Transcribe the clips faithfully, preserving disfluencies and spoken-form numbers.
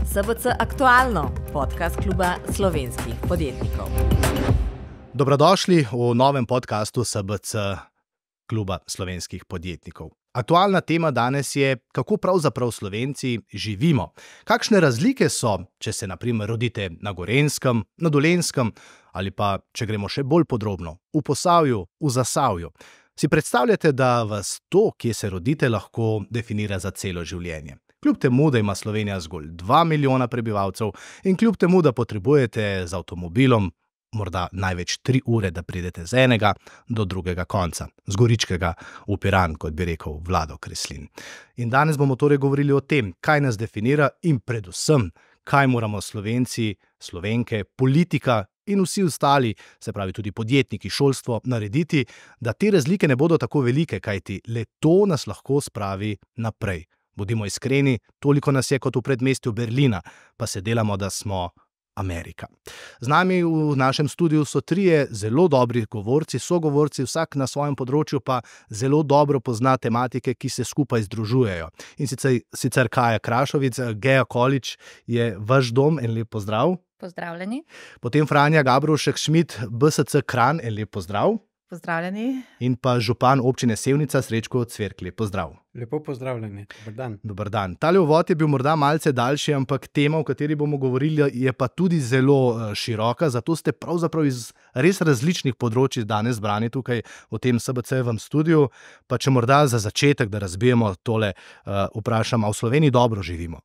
S B C Aktualno, podcast kluba slovenskih podjetnikov. Dobrodošli v novem podcastu S B C kluba slovenskih podjetnikov. Aktualna tema danes je, kako pravzaprav Slovenci živimo. Kakšne razlike so, če se na primer rodite na Gorenjskem, na Dolenjskem ali pa, če gremo še bolj podrobno, v Posavju, v Zasavju. Si predstavljate, da vas to, kje se rodite, lahko definira za celo življenje? Kljub temu, da ima Slovenija zgolj dva milijona prebivalcev in kljub temu, da potrebujete z avtomobilom morda največ tri ure, da pridete z enega do drugega konca, z Goričkega v Piran, kot bi rekel Vlado Kreslin. In danes bomo torej govorili o tem, kaj nas definira in predvsem, kaj moramo Slovenci, Slovenke, politika in vsi ostali, se pravi tudi podjetniki, šolstvo, narediti, da te razlike ne bodo tako velike, kajti le to nas lahko spravi naprej. Bodimo iskreni, toliko nas je kot v predmestju Berlina, pa se delamo, da smo Amerika. Z nami v našem studiu so trije zelo dobri govorci, sogovorci, vsak na svojem področju pa zelo dobro pozna tematike, ki se skupaj združujejo. In sicer, sicer Kaja Krašovic, Gea College je vaš dom, en lep pozdrav. Pozdravljeni. Potem Franja Gabrovšek Šmid, B S C Kranj, en lep pozdrav. Pozdravljeni. In pa župan občine Sevnica, Srečko Cverkli, pozdrav. Lepo pozdravljeni, dober dan. Dober dan. Tale uvod je bil morda malce daljši, ampak tema, o kateri bomo govorili, je pa tudi zelo široka, zato ste pravzaprav iz res različnih področij danes zbrani tukaj v tem S B C-evem studiu. Pa če morda za začetek, da razbijemo tole, vprašam, a v Sloveniji dobro živimo?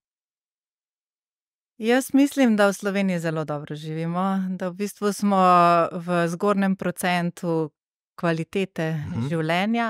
Jaz mislim, da v Sloveniji zelo dobro živimo, da v bistvu smo v zgornjem procentu kvalitete uh-huh. življenja.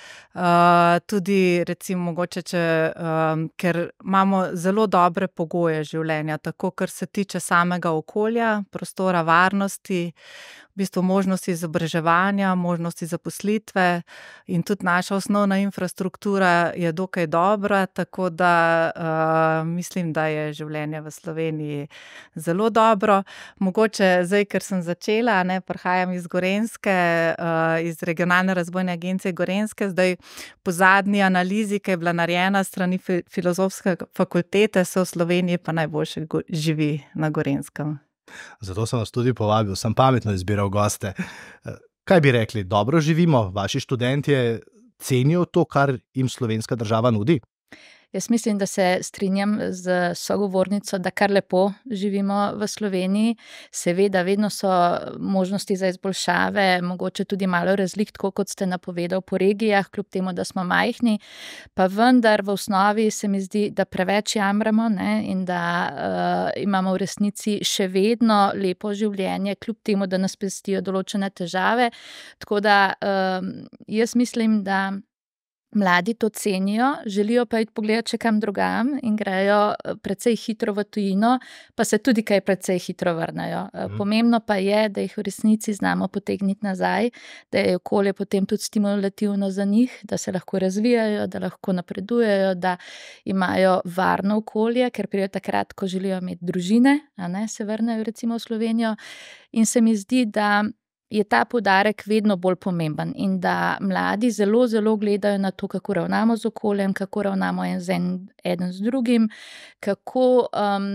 Uh, tudi recimo mogoče, če, um, ker imamo zelo dobre pogoje življenja, tako kar se tiče samega okolja, prostora, varnosti, v bistvu možnosti izobraževanja, možnosti zaposlitve in tudi naša osnovna infrastruktura je dokaj dobra, tako da uh, mislim, da je življenje v Sloveniji zelo dobro. Mogoče zdaj, ker sem začela, ne, prihajam iz Gorenjske, uh, iz Regionalne razvojne agencije Gorenjske, zdaj po zadnji analizi, ki je bila narejena strani Filozofske fakultete, se v Sloveniji pa najboljše živi na Gorenjskem. Zato sem vas tudi povabil, sem pametno izbiral goste. Kaj bi rekli, dobro živimo? Vaši študentje cenijo to, kar jim slovenska država nudi? Jaz mislim, da se strinjam z sogovornico, da kar lepo živimo v Sloveniji. Seveda, vedno so možnosti za izboljšave, mogoče tudi malo razlik, tako kot ste napovedal po regijah, kljub temu, da smo majhni, pa vendar v osnovi se mi zdi, da preveč jamramo, ne, in da uh, imamo v resnici še vedno lepo življenje, kljub temu, da nas pestijo določene težave. Tako da uh, jaz mislim, da mladi to cenijo, želijo pa iti pogledati še kam drugam in grejo precej hitro v tujino, pa se tudi kaj precej hitro vrnejo. Mhm. Pomembno pa je, da jih v resnici znamo potegniti nazaj, da je okolje potem tudi stimulativno za njih, da se lahko razvijajo, da lahko napredujejo, da imajo varno okolje, ker pridejo takrat, ko želijo imeti družine, a ne, se vrnejo recimo v Slovenijo. In se mi zdi, da je ta poudarek vedno bolj pomemben in da mladi zelo, zelo gledajo na to, kako ravnamo z okoljem, kako ravnamo en z en, eden z drugim, kako um,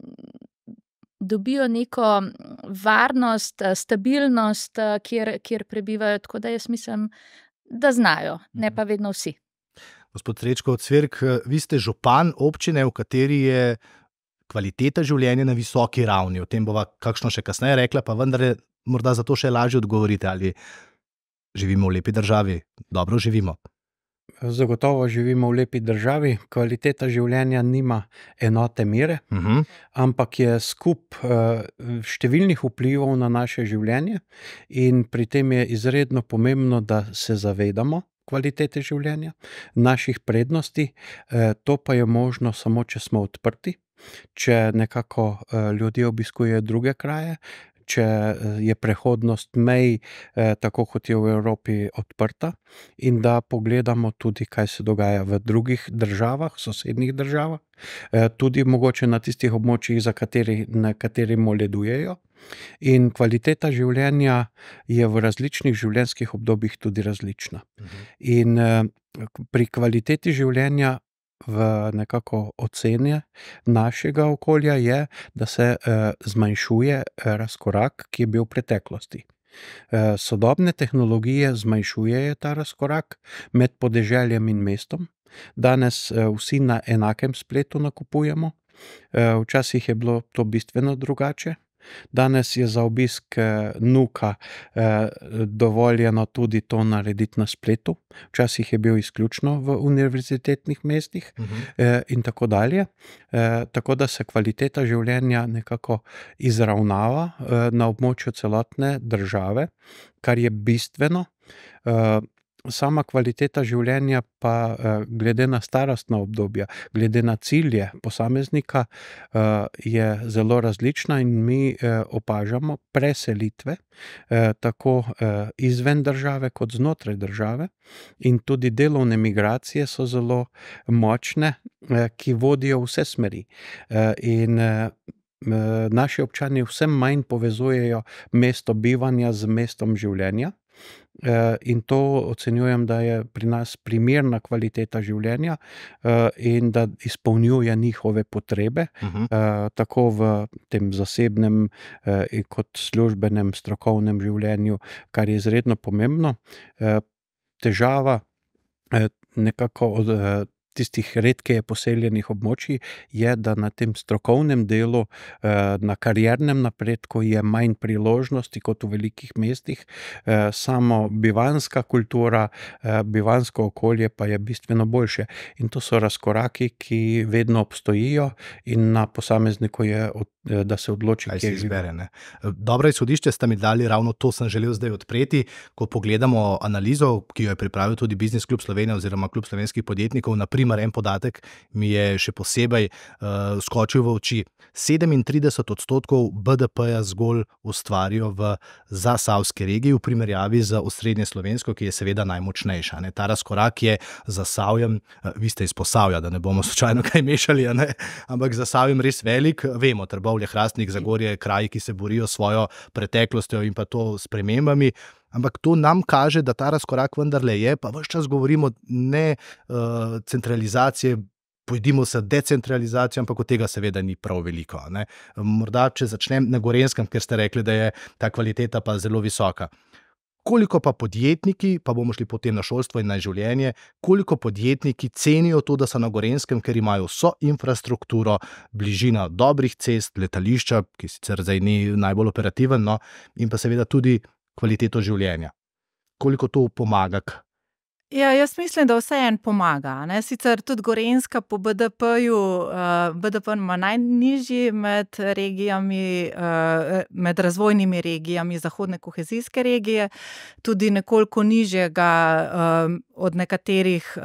dobijo neko varnost, stabilnost, kjer, kjer prebivajo, tako da jaz mislim, da znajo, ne pa vedno vsi. Gospod Srečko Cverk, vi ste župan občine, v kateri je kvaliteta življenja na visoki ravni. O tem bova kakšno še kasneje rekla, pa vendar je morda zato še lažje odgovorite, ali živimo v lepi državi, dobro živimo. Zagotovo živimo v lepi državi, kvaliteta življenja nima enote mere, uh-huh. ampak je skup uh, številnih vplivov na naše življenje in pri tem je izredno pomembno, da se zavedamo kvalitete življenja, naših prednosti, uh, to pa je možno samo, če smo odprti, če nekako uh, ljudje obiskujejo druge kraje, če je prehodnost mej, eh, tako kot je v Evropi, odprta in da pogledamo tudi, kaj se dogaja v drugih državah, sosednjih državah, eh, tudi mogoče na tistih območjih, za kateri, na kateri moledujejo. In kvaliteta življenja je v različnih življenjskih obdobjih tudi različna. Uh-huh. In eh, pri kvaliteti življenja v nekako oceni našega okolja je, da se zmanjšuje razkorak, ki je bil v preteklosti. Sodobne tehnologije zmanjšujejo ta razkorak med podeželjem in mestom. Danes vsi na enakem spletu nakupujemo. Včasih je bilo to bistveno drugače. Danes je za obisk nuka dovoljeno tudi to narediti na spletu. Včasih je bil izključno v univerzitetnih mestih uh-huh. in tako dalje. Tako da se kvaliteta življenja nekako izravnava na območju celotne države, kar je bistveno. Sama kvaliteta življenja pa glede na starostna obdobja, glede na cilje posameznika je zelo različna in mi opažamo preselitve tako izven države kot znotraj države in tudi delovne migracije so zelo močne, ki vodijo vse smeri. In naši občani vse manj povezujejo mesto bivanja z mestom življenja. In to ocenjujem, da je pri nas primerna kvaliteta življenja in da izpolnjuje njihove potrebe, uh-huh. tako v tem zasebnem kot službenem, strokovnem življenju, kar je izredno pomembno. Težava nekako od tistih redkeje poseljenih območij je, da na tem strokovnem delu, na kariernem napredku je manj priložnosti kot v velikih mestih. Samo bivanska kultura, bivansko okolje pa je bistveno boljše. In to so razkoraki, ki vedno obstojijo in na posamezniku je, da se odloči, kje izbere. Dobro izhodišče ste mi dali, ravno to sem želel zdaj odpreti, ko pogledamo analizo, ki jo je pripravil tudi Biznis klub Slovenije oziroma Klub slovenskih podjetnikov. Naprimer, en podatek mi je še posebej uh, skočil v oči. sedemintrideset odstotkov B D P-ja zgolj ustvarijo v zasavski regiji v primerjavi z osrednje slovensko, ki je seveda najmočnejša. Ne? Ta razkorak je z Zasavjem, uh, vi ste iz Posavja, da ne bomo slučajno kaj mešali, ne? Ampak z Zasavjem res velik, vemo, Trbovlje, Hrastnik, Zagorje, kraji, ki se borijo s svojo preteklostjo in pa to spremembami. Ampak to nam kaže, da ta razkorak vendarle je, pa ves čas govorimo ne uh, centralizacije, pojdimo se decentralizacijo, ampak od tega seveda ni prav veliko. Ne? Morda, če začnem na Gorenjskem, ker ste rekli, da je ta kvaliteta pa zelo visoka. Koliko pa podjetniki, pa bomo šli potem na šolstvo in na življenje, koliko podjetniki cenijo to, da so na Gorenjskem, ker imajo vso infrastrukturo, bližina dobrih cest, letališča, ki sicer zdaj ni najbolj operativen, no, in pa seveda tudi kvaliteto življenja. Koliko to pomaga? Ja, jaz mislim, da vseeno pomaga. Ne? Sicer tudi Gorenjska po B D P-ju, uh, B D P ima najnižji med regijami, uh, med razvojnimi regijami zahodne kohezijske regije, tudi nekoliko nižjega uh, od nekaterih uh,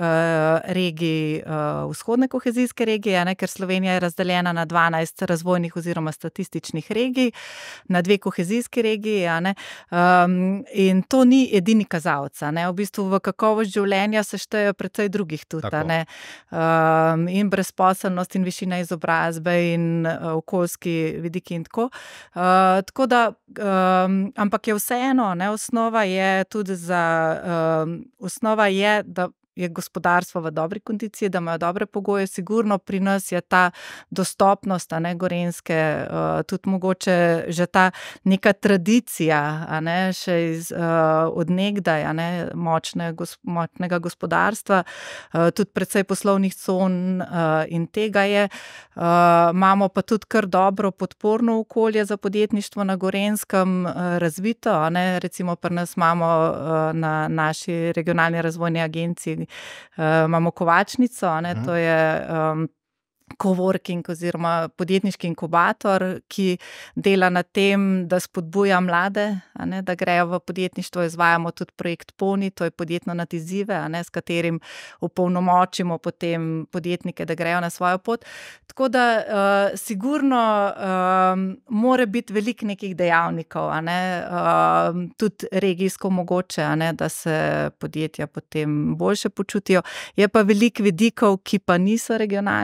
regij uh, vzhodne kohezijske regije, ne? Ker Slovenija je razdeljena na dvanajst razvojnih oziroma statističnih regij, na dve kohezijski regiji, a ne? Um, in to ni edini kazalec, ne? V bistvu v kakovost življenja se štejejo precej drugih tudi, ne? Um, in brezposelnost in višina izobrazbe in uh, okoljski vidiki in tako. Uh, tako da, um, ampak je vseeno, ne? Osnova je tudi za, um, osnova je, da je gospodarstvo v dobri kondiciji, da imajo dobre pogoje, sigurno pri nas je ta dostopnost, a ne, Gorenjske, uh, tudi mogoče že ta neka tradicija, a ne, še iz, uh, od nekdaj, a ne, močne, gos, močnega gospodarstva, uh, tudi precej poslovnih con uh, in tega je. Uh, imamo pa tudi kar dobro podporno okolje za podjetništvo na Gorenjskem uh, razvito, a ne, recimo pri nas imamo uh, na naši regionalni razvojni agenciji Uh, imamo kovačnico, ne, to je um, coworking oziroma podjetniški inkubator, ki dela na tem, da spodbuja mlade, a ne, da grejo v podjetništvo. Izvajamo tudi projekt Poni, to je podjetno nad izzive, a ne, s katerim opolnomočimo potem podjetnike, da grejo na svojo pot. Tako da uh, sigurno um, mora biti veliko nekih dejavnikov, a ne, uh, tudi regijsko mogoče, a ne, da se podjetja potem boljše počutijo. Je pa veliko vidikov, ki pa niso regionalni, a ne,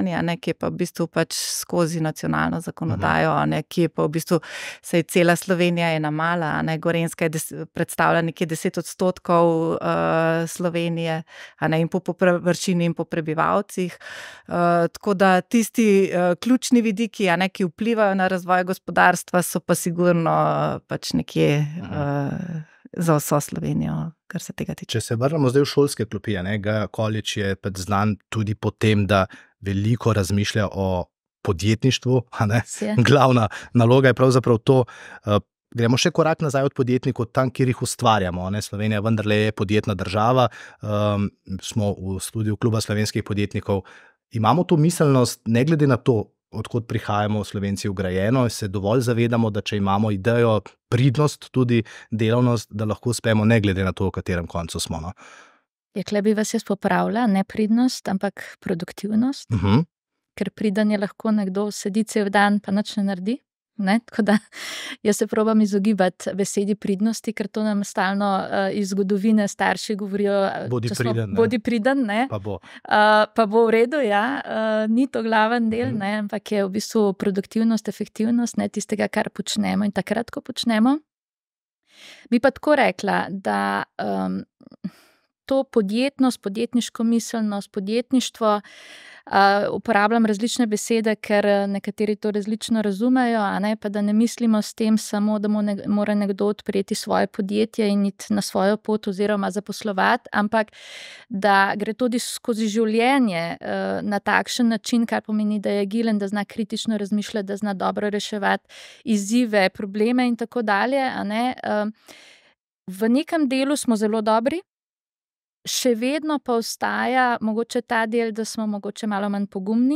ki je pa v bistvu pač skozi nacionalno zakonodajo, a ne, ki je pa v bistvu, saj cela Slovenija je ena mala, a ne, Gorenjska je des, predstavlja nekje deset odstotkov uh, Slovenije, a ne, in po površini in po prebivalcih. Uh, tako da tisti uh, ključni vidiki, a ne, ki vplivajo na razvoj gospodarstva, so pa sigurno uh, pač nekje uh, za vso Slovenijo, kar se tega tiče. Če se vrnemo zdaj v šolske klopi, ne, Gaja College je pač znan tudi po tem, da veliko razmišlja o podjetništvu, a ne. Glavna naloga je pravzaprav to, uh, gremo še korak nazaj od podjetnikov, tam, kjer jih ustvarjamo, ne. Slovenija vendarle je podjetna država, um, smo v studiu Kluba slovenskih podjetnikov, imamo to miselnost, ne glede na to, odkot prihajamo Slovenci vgrajeno, se dovolj zavedamo, da če imamo idejo, pridnost, tudi delavnost, da lahko uspemo, ne glede na to, v katerem koncu smo. No? Je, kle bi vas jaz popravila, ne pridnost, ampak produktivnost, Uh-huh. ker priden je lahko nekdo sedi cel dan, pa nič ne naredi. Ne? Tako da jaz se probam izogibati besedi pridnosti, ker to nam stalno uh, iz zgodovine starši govorijo, Bodi če smo- priden, ne. bodi priden, ne. Pa bo. Uh, pa bo v redu, ja, uh, ni to glaven del, Mhm. ne, ampak je v bistvu produktivnost, efektivnost, ne, tistega, kar počnemo in takrat, ko počnemo. Bi pa tako rekla, da um, to podjetnost, podjetniško miselnost, podjetništvo, uh, uporabljam različne besede, ker eh, nekateri to različno razumejo, a ne, pa da ne mislimo s tem samo, da mo- ne, mora nekdo odpreti svoje podjetje in iti na svojo pot oziroma zaposlovati, ampak da gre tudi skozi življenje uh, na takšen način, kar pomeni, da je agilen, da zna kritično razmišljati, da zna dobro reševati izzive, probleme in tako dalje, a ne. Uh, v nekem delu smo zelo dobri, še vedno pa ostaja mogoče ta del, da smo mogoče malo manj pogumni,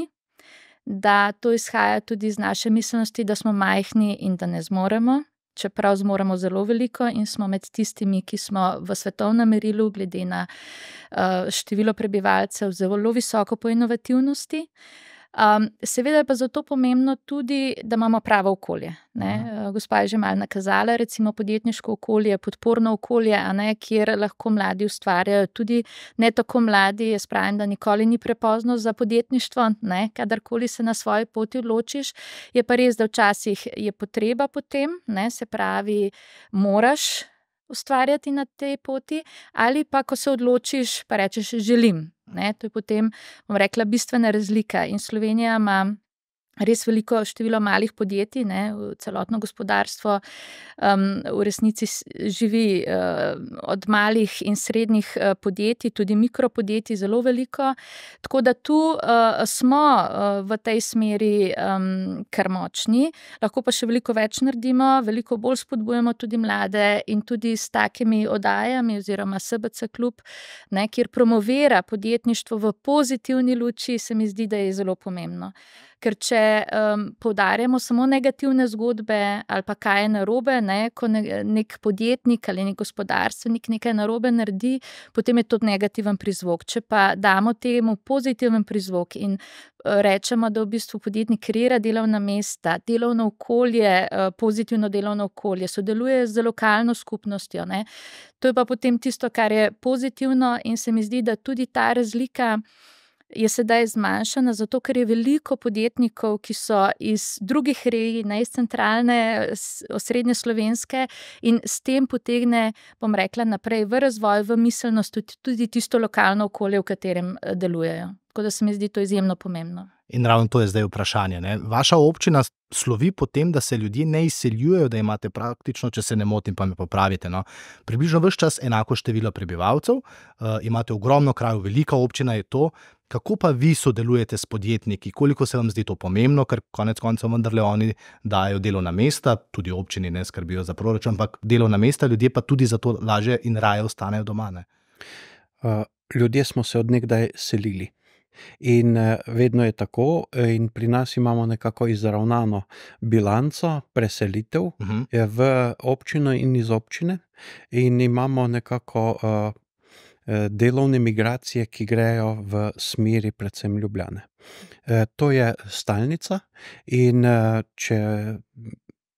da to izhaja tudi iz naše miselnosti, da smo majhni in da ne zmoremo, čeprav zmoremo zelo veliko in smo med tistimi, ki smo v svetovnem merilu glede na uh, število prebivalcev zelo visoko po inovativnosti. Um, seveda je pa zato pomembno tudi, da imamo pravo okolje. Ne? Uh, Gospa je že malo nakazala, recimo podjetniško okolje, podporno okolje, a ne, kjer lahko mladi ustvarjajo, tudi ne tako mladi, jaz pravim, da nikoli ni prepozno za podjetništvo, ne? Kadarkoli se na svoji poti odločiš, je pa res, da včasih je potreba potem, ne? Se pravi, moraš ustvarjati na tej poti, ali pa ko se odločiš, pa rečeš želim. Ne? To je potem, bom rekla, bistvena razlika in Slovenija ima res veliko število malih podjetij, ne, celotno gospodarstvo um, v resnici s- živi uh, od malih in srednjih uh, podjetij, tudi mikropodjetij zelo veliko, tako da tu uh, smo uh, v tej smeri um, kar močni, lahko pa še veliko več naredimo, veliko bolj spodbujamo tudi mlade in tudi s takimi oddajami oziroma S B C klub, ne, kjer promovira podjetništvo v pozitivni luči, se mi zdi, da je zelo pomembno. Ker če um, poudarjamo samo negativne zgodbe ali pa kaj je narobe, ne, ko ne, nek podjetnik ali nek gospodarstvenik nekaj narobe naredi, potem je to negativen prizvok. Če pa damo temu pozitiven prizvok in uh, rečemo, da v bistvu podjetnik kreira delovna mesta, delovno okolje, uh, pozitivno delovno okolje, sodeluje z lokalno skupnostjo, ne, to je pa potem tisto, kar je pozitivno in se mi zdi, da tudi ta razlika je sedaj zmanjšana, zato ker je veliko podjetnikov, ki so iz drugih regij, ne iz centralne, s- osrednje slovenske in s tem potegne, bom rekla, naprej v razvoj, v miselnost tudi, tudi tisto lokalno okolje, v katerem eh, delujejo. Tako da se mi zdi to izjemno pomembno. In ravno to je zdaj vprašanje. Ne? Vaša občina slovi po tem, da se ljudje ne izseljujejo, da imate praktično, če se ne motim, pa me popravite, no? približno ves čas enako število prebivalcev, uh, imate ogromno krajev, velika občina je to. Kako pa vi sodelujete s podjetniki? Koliko se vam zdi to pomembno, ker konec koncev vendarle oni dajo delovna mesta, tudi občini ne skrbijo za proračun, ampak delovna mesta, ljudje pa tudi zato lažje in raje ostanejo doma. Ne? Uh, ljudje smo se od nekdaj selili. In uh, vedno je tako, eh, in pri nas imamo nekako izravnano bilanco preselitev Uh-huh. eh, v občino in iz občine, in imamo nekako uh, eh, delovne migracije, ki grejo v smeri predvsem Ljubljane. Eh, To je stalnica in eh, če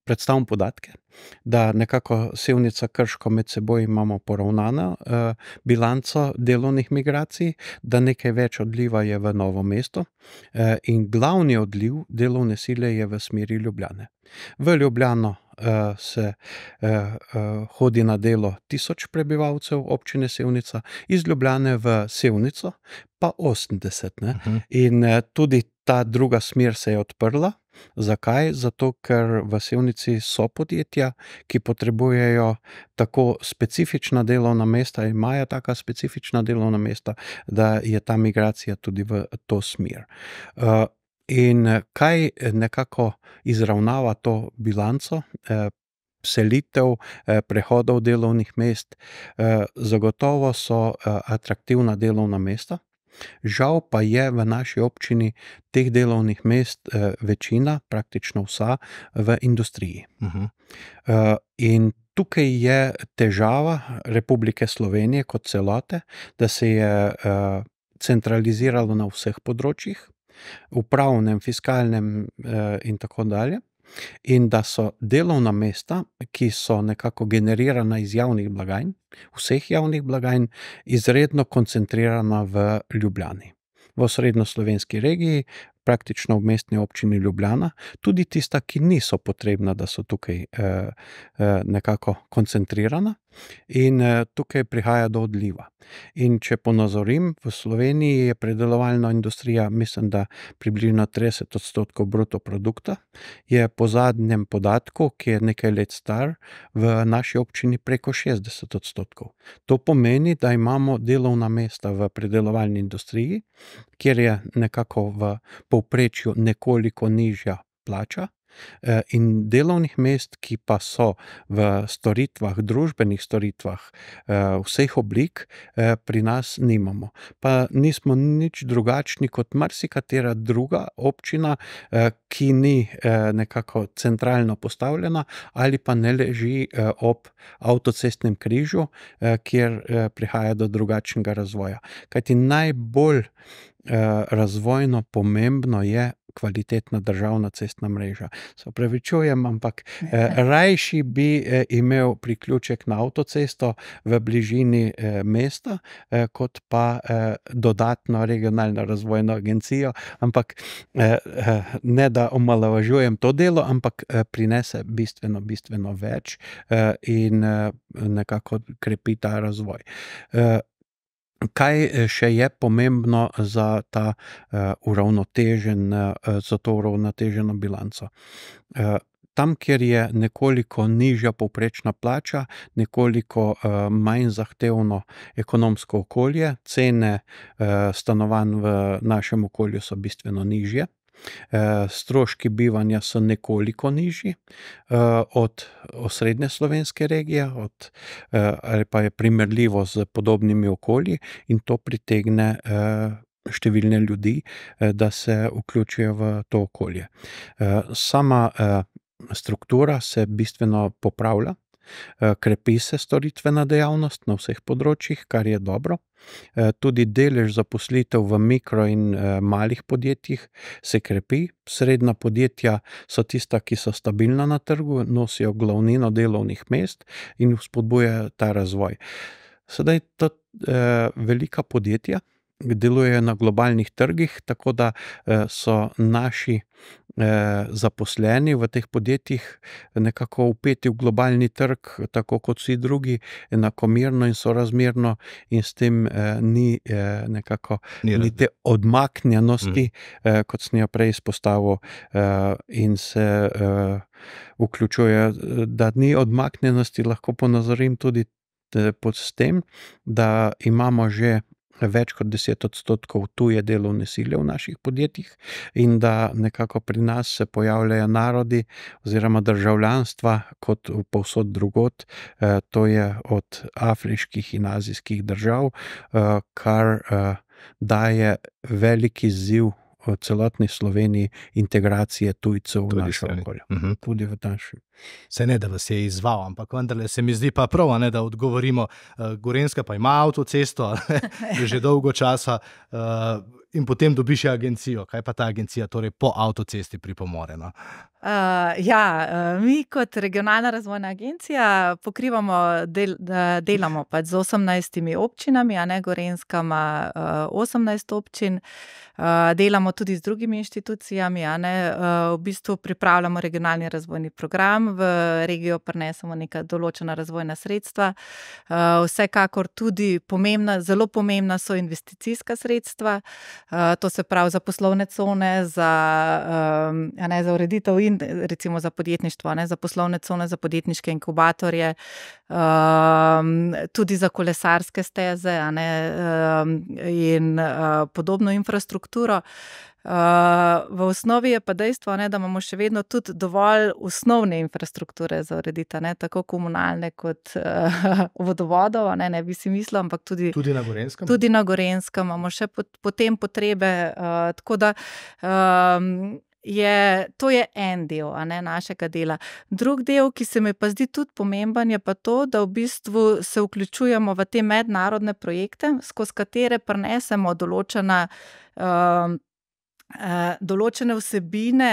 predstavim podatke, da nekako Sevnica Krško med seboj imamo poravnano uh, bilanco delovnih migracij, da nekaj več odliva je v Novo mesto uh, in glavni odliv delovne sile je v smeri Ljubljane. V Ljubljano Uh, se uh, uh, hodi na delo tisoč prebivalcev občine Sevnica, iz Ljubljane v Sevnico pa osemdeset. Ne? Uh-huh. In uh, tudi ta druga smer se je odprla. Zakaj? Zato, ker v Sevnici so podjetja, ki potrebujejo tako specifična delovna mesta, imajo taka specifična delovna mesta, da je ta migracija tudi v to smer. Uh, In kaj nekako izravnava to bilanco, eh, selitev, eh, prehodov delovnih mest, eh, zagotovo so eh, atraktivna delovna mesta. Žal pa je v naši občini teh delovnih mest eh, večina, praktično vsa, v industriji. Uh-huh. Eh, in tukaj je težava Republike Slovenije kot celote, da se je eh, centraliziralo na vseh področjih, upravnem, fiskalnem eh, in tako dalje, in da so delovna mesta, ki so nekako generirana iz javnih blagajn, vseh javnih blagajn, izredno koncentrirana v Ljubljani. V osrednjoslovenski regiji, praktično v mestni občini Ljubljana, tudi tista, ki niso potrebna, da so tukaj eh, eh, nekako koncentrirana, in eh, tukaj prihaja do odliva. In če ponazorim, v Sloveniji je predelovalna industrija, mislim, da približno trideset odstotkov bruto produkta, je po zadnjem podatku, ki je nekaj let star, v naši občini preko šestdeset odstotkov. To pomeni, da imamo delovna mesta v predelovalni industriji, kjer je nekako v povprečju nekoliko nižja plača, in delovnih mest, ki pa so v storitvah, družbenih storitvah vseh oblik, pri nas nimamo. Pa nismo nič drugačni kot marsikatera druga občina, ki ni nekako centralno postavljena ali pa ne leži ob avtocestnem križu, kjer prihaja do drugačnega razvoja. Kajti najbolj razvojno pomembno je kvalitetna državna cestna mreža. Se opravičujem, ampak eh, rajši bi eh, imel priključek na avtocesto v bližini eh, mesta, eh, kot pa eh, dodatno regionalno razvojno agencijo, ampak eh, eh, ne da omalovažujem to delo, ampak eh, prinese bistveno, bistveno več eh, in eh, nekako krepi ta razvoj. Eh, Kaj še je pomembno za, ta, uh, uravnotežen, uh, za to uravnoteženo bilanco? Uh, tam, kjer je nekoliko nižja povprečna plača, nekoliko uh, manj zahtevno ekonomsko okolje, cene uh, stanovanj v našem okolju so bistveno nižje, stroški bivanja so nekoliko nižji od osrednje slovenske regije, od, ali pa je primerljivo z podobnimi okolji, in to pritegne številne ljudi, da se vključijo v to okolje. Sama struktura se bistveno popravlja, krepi se storitvena dejavnost na vseh področjih, kar je dobro. Tudi delež zaposlitev v mikro in malih podjetjih se krepi. Srednja podjetja so tista, ki so stabilna na trgu, nosijo glavnino delovnih mest in vzpodbujajo ta razvoj. Sedaj to eh, velika podjetja delujejo na globalnih trgih, tako da eh, so naši eh, zaposleni v teh podjetjih nekako vpeti v globalni trg, tako kot vsi drugi, enakomerno in sorazmerno, in s tem eh, ni eh, nekako ni ni te odmaknjenosti, mm. eh, kot sem jo prej izpostavil, eh, in se eh, vključuje, da ni odmaknjenosti, lahko ponazorim tudi pod s tem, da imamo že več kot deset odstotkov tuje delovne sile v naših podjetjih in da nekako pri nas se pojavljajo narodi oziroma državljanstva kot povsod drugod, to je od afriških in azijskih držav, kar daje veliki izziv v celotni Sloveniji integracije tujcev v našo okolje. Uh-huh. Tudi v naši. Se ne, da vas je izzval, ampak vendarle se mi zdi pa prav, ne, da odgovorimo. Uh, Gorenjska pa ima avtocesto že dolgo časa uh, in potem dobiš agencijo. Kaj pa ta agencija torej po avtocesti pripomore? No? Uh, ja, uh, mi kot regionalna razvojna agencija pokrivamo, del, uh, delamo pač z osemnajstimi občinami, a ne Gorenjska ima uh, osemnajst občin, uh, delamo tudi z drugimi inštitucijami, a ne uh, v bistvu pripravljamo regionalni razvojni program, v regijo prinesemo neka določena razvojna sredstva. Uh, vsekakor tudi pomembna, zelo pomembna so investicijska sredstva, uh, to se pravi za poslovne cone, za, um, a ne, za ureditev in recimo za podjetništvo, ne, za poslovne cone, za podjetniške inkubatorje, um, tudi za kolesarske steze, a ne, um, in uh, podobno infrastrukturo. Uh, v osnovi je pa dejstvo, ne, da imamo še vedno tudi dovolj osnovne infrastrukture za urediti, ne, tako komunalne kot uh, vodovodov, ne, ne bi si mislil, ampak tudi, tudi na Gorenskem. Tudi na Gorenskem imamo še pot, potem potrebe, uh, tako da um, Je, to je en del, a ne, našega dela. Drug del, ki se mi pa zdi tudi pomemben, je pa to, da v bistvu se vključujemo v te mednarodne projekte, skozi katere prinesemo določena, uh, uh, določene vsebine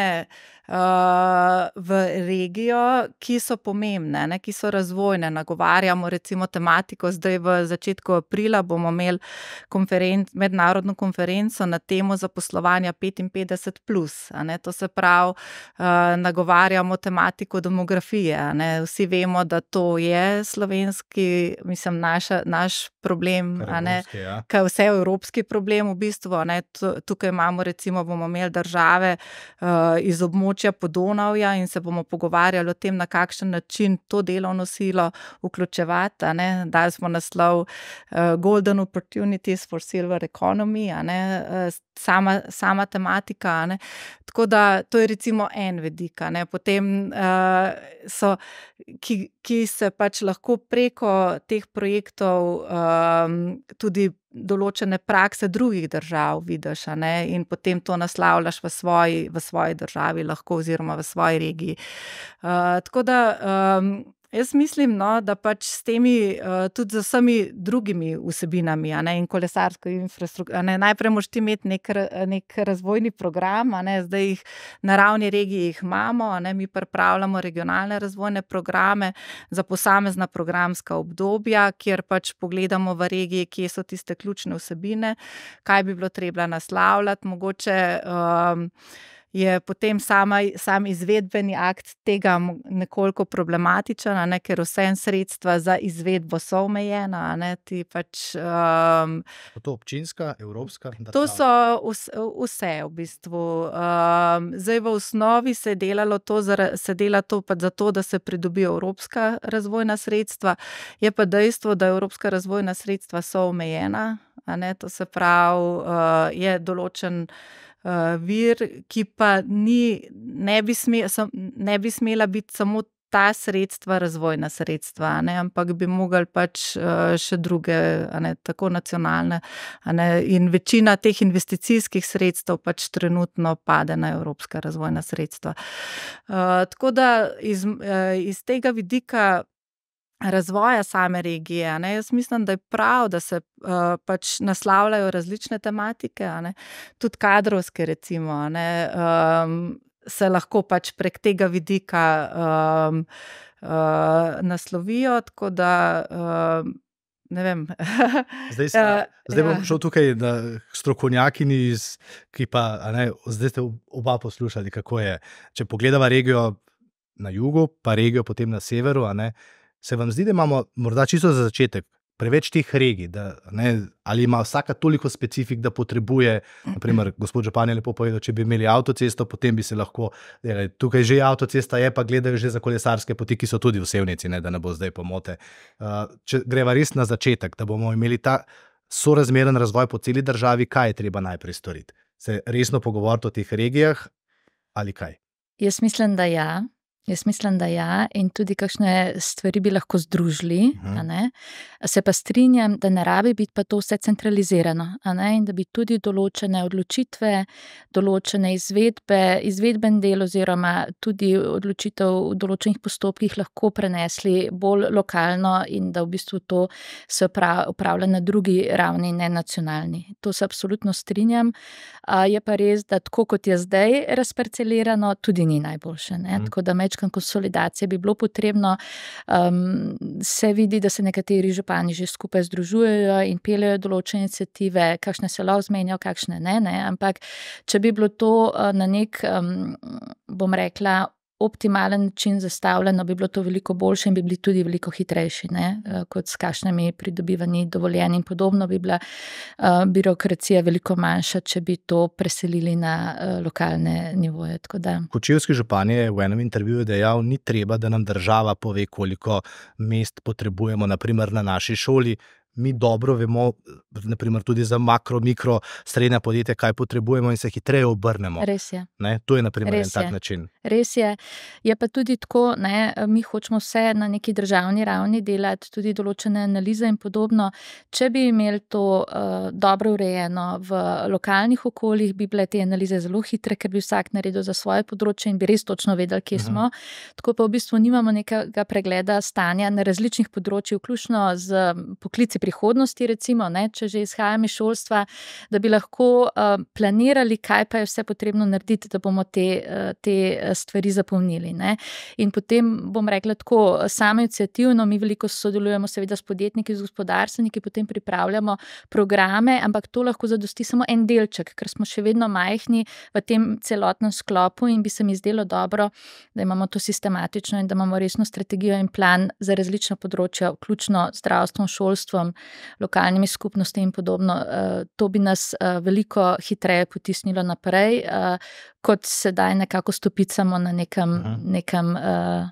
uh, v regijo, ki so pomembne, ne, ki so razvojne. Nagovarjamo recimo tematiko, zdaj v začetku aprila bomo imeli konferen- mednarodno konferenco na temo zaposlovanja petinpetdeset plus, a ne, to se pravi, uh, nagovarjamo tematiko demografije, a ne, vsi vemo, da to je slovenski, mislim, naša, naš problem, a ne, ja. Kaj vse evropski problem v bistvu, a ne, tukaj imamo recimo, bomo imeli države uh, iz območja Podonavja in se bomo pogovarjali o tem, na kakšen način to delovno silo vključevati, a ne, dali smo naslov uh, Golden Opportunities for Silver Economy, a ne, uh, sama, sama tematika, a ne, tako da to je recimo en vidik, a ne, potem uh, so, ki, ki se pač lahko preko teh projektov um, tudi določene prakse drugih držav vidiš, a ne, in potem to naslavljaš v svoji, v svoji državi lahko oziroma v svoji regiji. Uh, tako da um, jaz mislim, no, da pač s temi, uh, tudi z vsemi drugimi vsebinami, a ne, in kolesarsko infrastrukturo, a ne, najprej moraš ti imeti nek, nek razvojni program, a ne, zdaj jih na ravni regiji jih imamo, a ne, mi pripravljamo regionalne razvojne programe za posamezna programska obdobja, kjer pač pogledamo v regiji, kje so tiste ključne vsebine, kaj bi bilo treba naslavljati, mogoče um, je potem sama, sam izvedbeni akt tega nekoliko problematičen, a ne, ker vse sredstva za izvedbo so omejena, a ne, ti pač... Um, to občinska, evropska? To so vse, vse v bistvu. Um, zdaj v osnovi se je delalo to, se dela to pa zato, da se pridobijo evropska razvojna sredstva, je pa dejstvo, da evropska razvojna sredstva so omejena, a ne, to se pravi, uh, je določen Uh, vir, ki pa ni, ne bi, sme, sam, ne bi smela biti samo ta sredstva, razvojna sredstva, a ne, ampak bi mogli pač uh, še druge, a ne, tako nacionalne, a ne, in večina teh investicijskih sredstev pač trenutno pade na evropska razvojna sredstva. Uh, tako da iz, uh, iz tega vidika razvoja same regije, a ne, jaz mislim, da je prav, da se uh, pač naslavljajo različne tematike, a ne, tudi kadrovske recimo, a ne, um, se lahko pač prek tega vidika um, uh, naslovijo, tako da um, ne vem. Zdaj, sta, zdaj bom šel tukaj na strokovnjakini, iz, ki pa, a ne, zdaj ste oba poslušali, kako je. Če pogledava regijo na jugu, pa regijo potem na severu, a ne, se vam zdi, da imamo morda čisto za začetek preveč teh regij, da, ne, ali ima vsaka toliko specifik, da potrebuje, naprimer, gospod župan je lepo povedal, če bi imeli avtocesto, potem bi se lahko, delali, tukaj že avtocesta je, pa gledajo že za kolesarske poti, ki so tudi v Sevnici, ne, da ne bo zdaj pomote. Uh, če greva res na začetek, da bomo imeli ta sorazmeren razvoj po celi državi, kaj je treba najprej storiti? Se resno pogovoriti o teh regijah ali kaj? Jaz mislim, da ja. Jaz mislim, da ja, in tudi kakšne stvari bi lahko združili, Mhm. a ne. Se pa strinjam, da ne rabi biti pa to vse centralizirano, a ne, in da bi tudi določene odločitve, določene izvedbe, izvedben del oziroma tudi odločitev v določenih postopkih lahko prenesli bolj lokalno in da v bistvu to se opra- upravlja na drugi ravni, ne nacionalni. To se absolutno strinjam. A, je pa res, da tako kot je zdaj razparcelirano, tudi ni najboljše, ne. Mhm. Tako da majčkeno konsolidacije bi bilo potrebno. Um, se vidi, da se nekateri župani že skupaj združujejo in peljejo določene iniciative, kakšne se lahko zmenijo, kakšne ne, ne, ampak če bi bilo to uh, na nek, um, bom rekla, optimalen način zastavljeno, bi bilo to veliko boljše in bi bili tudi veliko hitrejši, ne, uh, kot s kakšnimi pridobivanji dovoljenj in podobno bi bila uh, birokracija veliko manjša, če bi to preselili na uh, lokalne nivoje, tako da. Kočevski župan je v enem intervjuju dejal, ni treba, da nam država pove, koliko mest potrebujemo, naprimer na naši šoli. Mi dobro vemo, naprimer tudi za makro, mikro, srednja podjetja, kaj potrebujemo in se hitreje obrnemo. Res je. Ne? To je naprimer Res en tak je. način. Res je. Je pa tudi tako, ne, mi hočemo vse na neki državni ravni delati, tudi določene analize in podobno. Če bi imeli to uh, dobro urejeno v lokalnih okoljih, bi bile te analize zelo hitre, ker bi vsak naredil za svoje področje in bi res točno vedeli, kje Mhm. smo. Tako pa v bistvu nimamo nekega pregleda stanja na različnih področjih, vključno z poklici prihodnosti, recimo, ne, če že izhajam iz šolstva, da bi lahko uh, planirali, kaj pa je vse potrebno narediti, da bomo te, uh, te stvari zapolnili, ne. In potem bom rekla tako, samoiniciativno, mi veliko sodelujemo seveda s podjetniki, z gospodarstveniki, potem pripravljamo programe, ampak to lahko zadosti samo en delček, ker smo še vedno majhni v tem celotnem sklopu in bi se mi zdelo dobro, da imamo to sistematično in da imamo resno strategijo in plan za različna področja, vključno zdravstvom, šolstvom, lokalnimi skupnostmi in podobno. Uh, to bi nas uh, veliko hitreje potisnilo naprej, uh, kot sedaj nekako stopicamo na nekem, Mhm. nekem uh,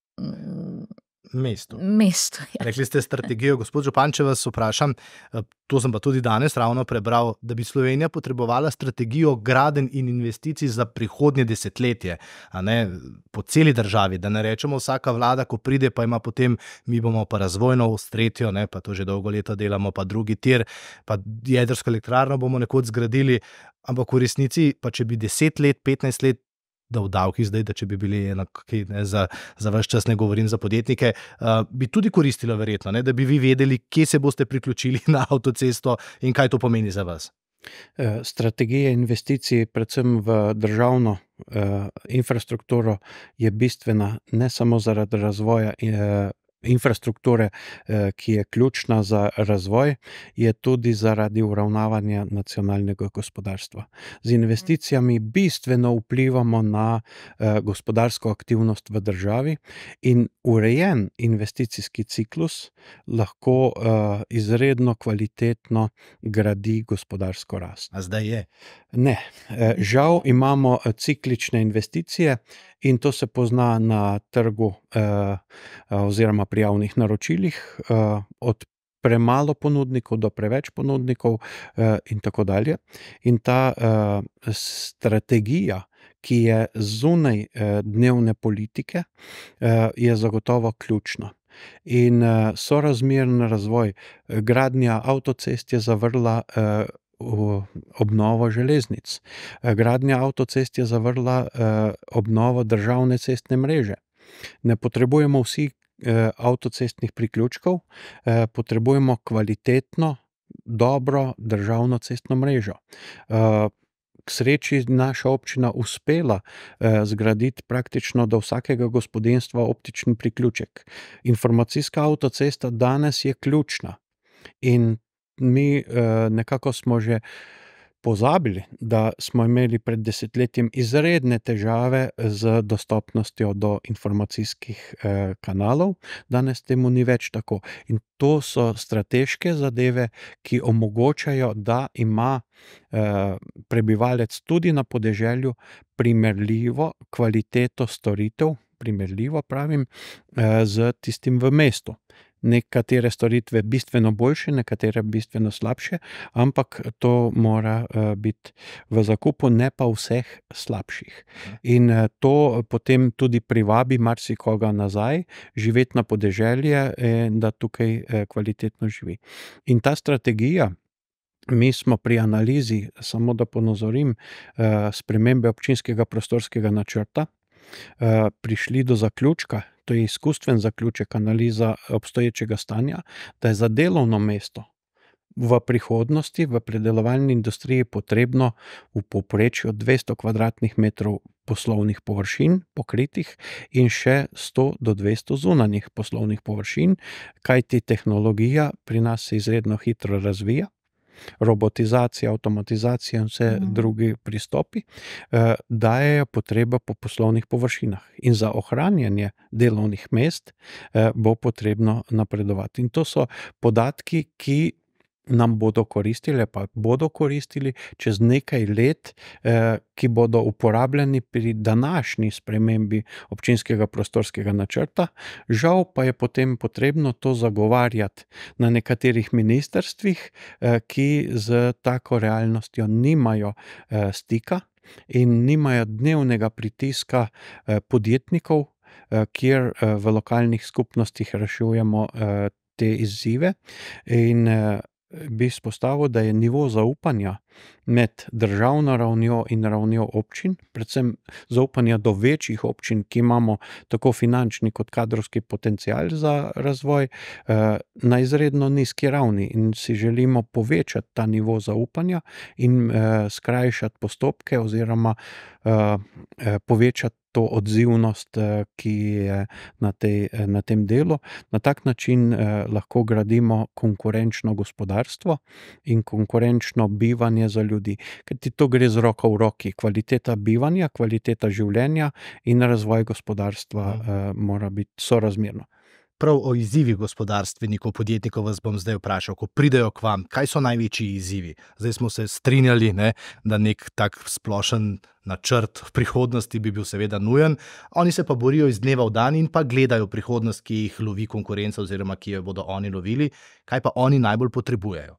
Mestu. mestu. Ja. Rekli ste strategijo, gospod župan, če vas vprašam, eh, to sem pa tudi danes ravno prebral, da bi Slovenija potrebovala strategijo gradenj in investicij za prihodnje desetletje, a ne, po celi državi, da ne rečemo vsaka vlada, ko pride, pa ima potem, mi bomo pa razvojno v tretjo, ne, pa to že dolgo leta delamo, pa drugi tir, pa jedrsko elektrarno bomo nekoč zgradili, ampak v resnici, pa če bi deset let, petnajst let, da v davkih zdaj, da če bi bili enaki, ne, za, za vaš čas ne govorim za podjetnike, uh, bi tudi koristilo verjetno, ne, da bi vi vedeli, kje se boste priključili na avtocesto in kaj to pomeni za vas. Eh, Strategija investicij, predvsem v državno eh, infrastrukturo, je bistvena ne samo zaradi razvoja eh, infrastrukture, eh, ki je ključna za razvoj, je tudi zaradi uravnavanja nacionalnega gospodarstva. Z investicijami bistveno vplivamo na eh, gospodarsko aktivnost v državi in urejen investicijski ciklus lahko eh, izredno kvalitetno gradi gospodarsko rast. A zdaj je. Ne, eh, žal imamo eh, ciklične investicije in to se pozna na trgu eh, oziroma pri javnih naročilih, eh, od premalo ponudnikov do preveč ponudnikov eh, in tako dalje. In ta eh, strategija, ki je zunaj eh, dnevne politike, eh, je zagotovo ključna. In eh, sorazmeren razvoj, eh, gradnja avtocest je zavrla eh, v obnovo železnic. Eh, Gradnja avtocest je zavrla eh, obnovo državne cestne mreže. Ne potrebujemo vsi eh, avtocestnih priključkov, eh, potrebujemo kvalitetno, dobro državno cestno mrežo. Eh, K sreči naša občina uspela eh, zgraditi praktično do vsakega gospodinjstva optični priključek. Informacijska avtocesta danes je ključna in mi eh, nekako smo že pozabili, da smo imeli pred desetletjem izredne težave z dostopnostjo do informacijskih eh, kanalov, danes temu ni več tako. In to so strateške zadeve, ki omogočajo, da ima eh, prebivalec tudi na podeželju primerljivo kvaliteto storitev, primerljivo pravim, eh, z tistim v mestu. nekatere storitve bistveno boljše, nekatere bistveno slabše, ampak to mora uh, biti v zakupu, ne pa vseh slabših. In uh, to potem tudi privabi marsikoga nazaj, živeti na podeželje, eh, da tukaj eh, kvalitetno živi. In ta strategija, mi smo pri analizi, samo da ponazorim, eh, spremembe občinskega prostorskega načrta, eh, prišli do zaključka, to je izkustven zaključek, analiza obstoječega stanja, da je za delovno mesto v prihodnosti v predelovalni industriji potrebno v povprečju dvesto kvadratnih metrov poslovnih površin pokritih in še sto do dvesto zunanjih poslovnih površin, kajti tehnologija pri nas se izredno hitro razvija, robotizacija, avtomatizacija in vse mm. drugi pristopi, eh, dajejo potrebo po poslovnih površinah. In za ohranjanje delovnih mest eh, bo potrebno napredovati. In to so podatki, ki nam bodo koristili, pa bodo koristili čez nekaj let, eh, ki bodo uporabljeni pri današnji spremembi občinskega prostorskega načrta. Žal pa je potem potrebno to zagovarjati na nekaterih ministrstvih, eh, ki z tako realnostjo nimajo eh, stika in nimajo dnevnega pritiska eh, podjetnikov, eh, kjer eh, v lokalnih skupnostih rešujemo eh, te izzive. In eh, bi izpostavil, da je nivo zaupanja med državno ravnjo in ravnjo občin, predvsem zaupanja do večjih občin, ki imamo tako finančni kot kadrovski potencial za razvoj, na izredno nizki ravni in si želimo povečati ta nivo zaupanja in skrajšati postopke oziroma povečati to odzivnost, ki je na, tej, na tem delu. Na tak način eh, lahko gradimo konkurenčno gospodarstvo in konkurenčno bivanje za ljudi. Ker ti to gre z roko v roki. Kvaliteta bivanja, kvaliteta življenja in razvoj gospodarstva eh, mora biti sorazmerno. Prav o izzivih gospodarstvenikov, podjetnikov vas bom zdaj vprašal, ko pridejo k vam, kaj so največji izzivi? Zdaj smo se strinjali, ne, da nek tak splošen načrt v prihodnosti bi bil seveda nujen, oni se pa borijo iz dneva v dan in pa gledajo prihodnost, ki jih lovi konkurenca oziroma ki jo bodo oni lovili, kaj pa oni najbolj potrebujejo?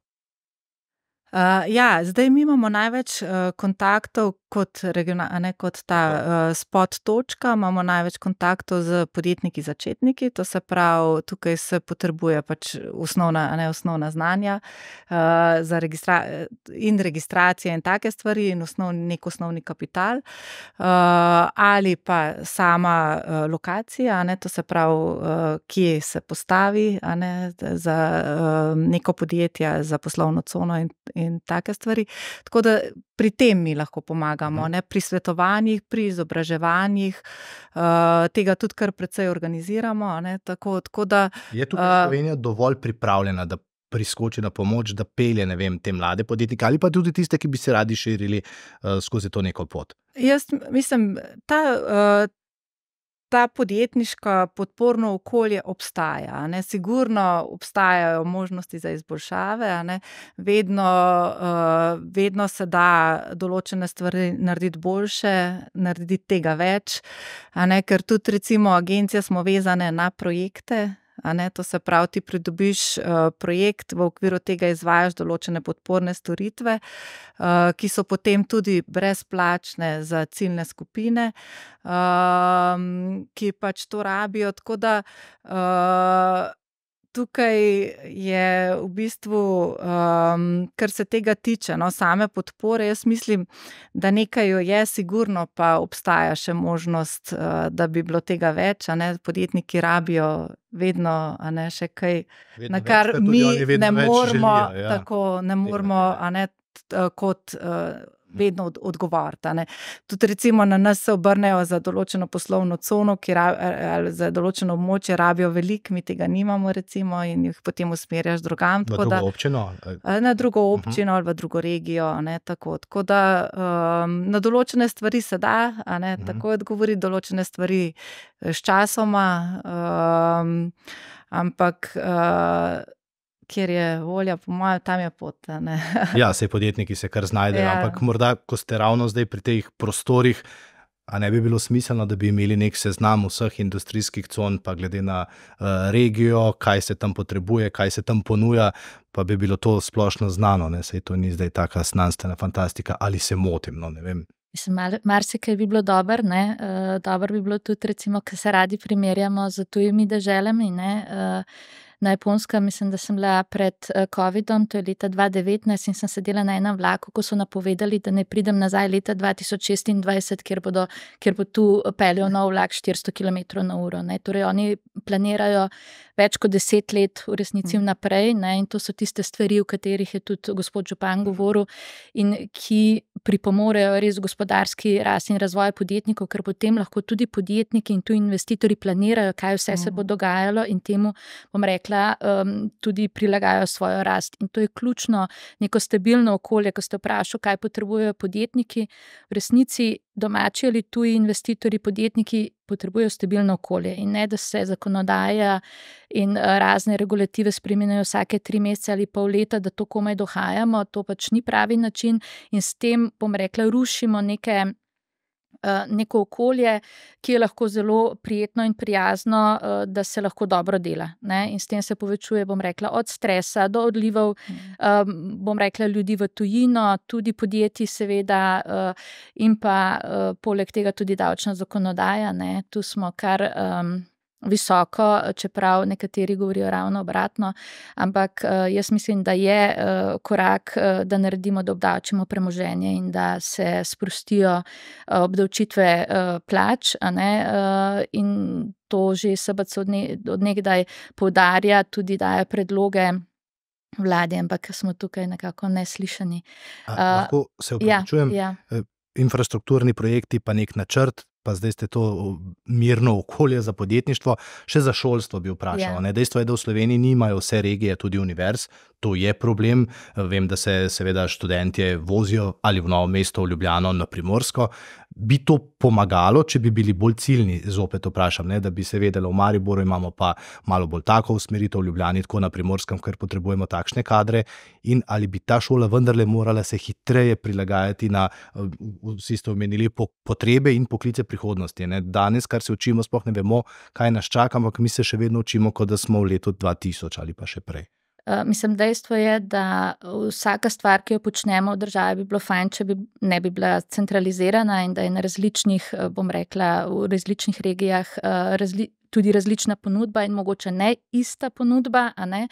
Uh, ja, zdaj mi imamo največ uh, kontaktov kot, regional, ne, kot ta uh, spot točka, imamo največ kontaktov z podjetniki začetniki, to se pravi, tukaj se potrebuje pač osnovna, ne, osnovna znanja uh, za registra in registracije in take stvari in osnovni, nek osnovni kapital uh, ali pa sama uh, lokacija, ne, to se pravi, uh, kje se postavi, a ne, za uh, neko podjetje, za poslovno cono in, in in take stvari. Tako da pri tem mi lahko pomagamo, ne? Pri svetovanjih, pri izobraževanjih, uh, tega tudi kar precej organiziramo. Ne? Tako, tako da, je tukaj uh, Slovenija dovolj pripravljena, da priskoči na pomoč, da pelje, ne vem, te mlade podjetnike ali pa tudi tiste, ki bi se radi širili uh, skozi to neko pot? Jaz mislim, ta uh, Ta podjetniška podporno okolje obstaja, ne? Sigurno obstajajo možnosti za izboljšave, ne? Vedno, uh, vedno se da določene stvari narediti boljše, narediti tega več, a ne? Ker tudi recimo agencije smo vezane na projekte, a ne? To se pravi, ti pridobiš uh, projekt, v okviru tega izvajaš določene podporne storitve, uh, ki so potem tudi brezplačne za ciljne skupine, uh, ki pač to rabijo, tako da uh, tukaj je v bistvu, um, kar se tega tiče, no, same podpore, jaz mislim, da nekaj jo je, sigurno pa obstaja še možnost, uh, da bi bilo tega več, a ne, podjetniki rabijo vedno, a ne, še kaj, vedno na kar več, mi ne moramo, želijo, ja. Tako, ne moramo, a ne, t, kot uh, vedno od, odgovoriti. Ne. Tudi recimo na nas se obrnejo za določeno poslovno cono, ki ra, ali za določeno območje rabijo veliko, mi tega nimamo recimo in jih potem usmerjaš drugam. Na drugo da, občino? Na drugo občino uh-huh. ali v drugo regijo. Ne, tako, tako da um, na določene stvari se da, a ne, uh-huh. tako odgovori določene stvari s časoma, um, ampak uh, kjer je volja, po mojem, tam je pot. Ne? Ja, sej podjetniki se kar znajdejo, ja. Ampak morda, ko ste ravno zdaj pri teh prostorih, A ne bi bilo smiselno, da bi imeli nek seznam vseh industrijskih con, pa glede na uh, regijo, kaj se tam potrebuje, kaj se tam ponuja, pa bi bilo to splošno znano, ne? Sej to ni zdaj taka znanstvena fantastika, ali se motim, no, ne vem. Mislim, mar, marsikaj bi bilo dobro, ne, uh, dobro bi bilo tudi, recimo, ker se radi primerjamo z tujimi deželami, ne, uh, na Japonskem, mislim, da sem bila pred covidom, to je leta dva tisoč devetnajst in sem sedela na enem vlaku, ko so napovedali, da ne pridem nazaj leta dva tisoč šestindvajset, kjer, bodo, kjer bo tu peljal nov vlak štiristo kilometrov na uro. Ne. Torej, oni planirajo več kot deset let v resnici vnaprej, ne, in to so tiste stvari, o katerih je tudi gospod župan govoril in ki pripomorejo res gospodarski rast in razvoj podjetnikov, ker potem lahko tudi podjetniki in tu investitorji planirajo, kaj vse se bo dogajalo in temu, bom rekla, um, tudi prilagajajo svojo rast. In to je ključno neko stabilno okolje, ko ste vprašali, kaj potrebujejo podjetniki. V resnici domači ali tuji investitorji, podjetniki potrebujejo stabilno okolje in ne, da se zakonodaja in razne regulative spreminjajo vsake tri mesece ali pol leta, da to komaj dohajamo, to pač ni pravi način in s tem, bom rekla, rušimo neke neko okolje, ki je lahko zelo prijetno in prijazno, da se lahko dobro dela. Ne? In s tem se povečuje, bom rekla, od stresa do odlivov, um, bom rekla, ljudi v tujino, tudi podjetij seveda uh, in pa uh, poleg tega tudi davčna zakonodaja. Ne? Tu smo kar um, visoko, čeprav nekateri govorijo ravno obratno, ampak uh, jaz mislim, da je uh, korak, uh, da naredimo, da obdavčimo premoženje in da se sprostijo uh, obdavčitve uh, plač, a ne, uh, in to že S B C od, ne, od nekdaj poudarja, tudi daje predloge vladi, ampak smo tukaj nekako neslišani. A, uh, lahko se upravičujem, ja, ja. Infrastrukturni projekti pa nek načrt, pa zdaj ste to mirno okolje za podjetništvo, še za šolstvo bi vprašal. Yeah. Dejstvo je, da v Sloveniji nimajo vse regije, tudi univerz, to je problem. Vem, da se seveda študentje vozijo ali v Novo mesto, v Ljubljano, na Primorsko. Bi to pomagalo, če bi bili bolj ciljni, zopet vprašam, ne? Da bi se vedelo, v Mariboru imamo pa malo bolj tako usmeritev, v Ljubljani tako na Primorskem, ker potrebujemo takšne kadre, in ali bi ta šola vendarle morala se hitreje prilagajati na, vsi ste omenili, po, potrebe in poklice prihodnosti. Ne? Danes, kar se učimo, sploh ne vemo, kaj nas čaka, ampak mi se še vedno učimo, kot da smo v letu dva tisoč ali pa še prej. Uh, mislim, dejstvo je, da vsaka stvar, ki jo počnemo v državi, bi bilo fajn, če bi ne bi bila centralizirana in da je na različnih, bom rekla, v različnih regijah uh, razli, tudi različna ponudba in mogoče ne ista ponudba, a ne.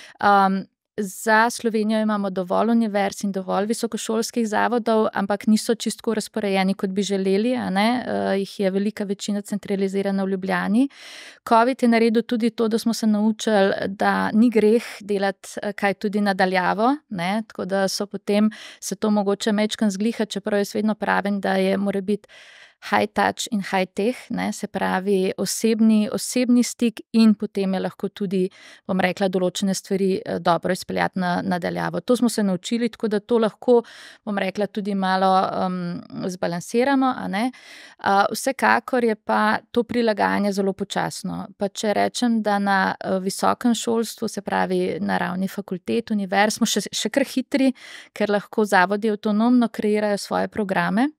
Um, Za Slovenijo imamo dovolj univerz in dovolj visokošolskih zavodov, ampak niso čisto razporejeni, kot bi želeli, a ne, uh, jih je velika večina centralizirana v Ljubljani. Covid je naredil tudi to, da smo se naučili, da ni greh delati kaj tudi nadaljavo, ne, tako da so potem se to mogoče mečkan zgliha, čeprav jaz vedno pravim, da je mora biti high touch in high tech, ne, se pravi osebni, osebni stik in potem je lahko tudi, bom rekla, določene stvari dobro izpeljati na, nadaljavo. To smo se naučili, tako da to lahko, bom rekla, tudi malo um, zbalansiramo, a ne. Uh, vsekakor je pa to prilagajanje zelo počasno. Pa če rečem, da na uh, visokem šolstvu, se pravi na ravni fakultet, univerz, smo še, še kar hitri, ker lahko zavodi avtonomno kreirajo svoje programe.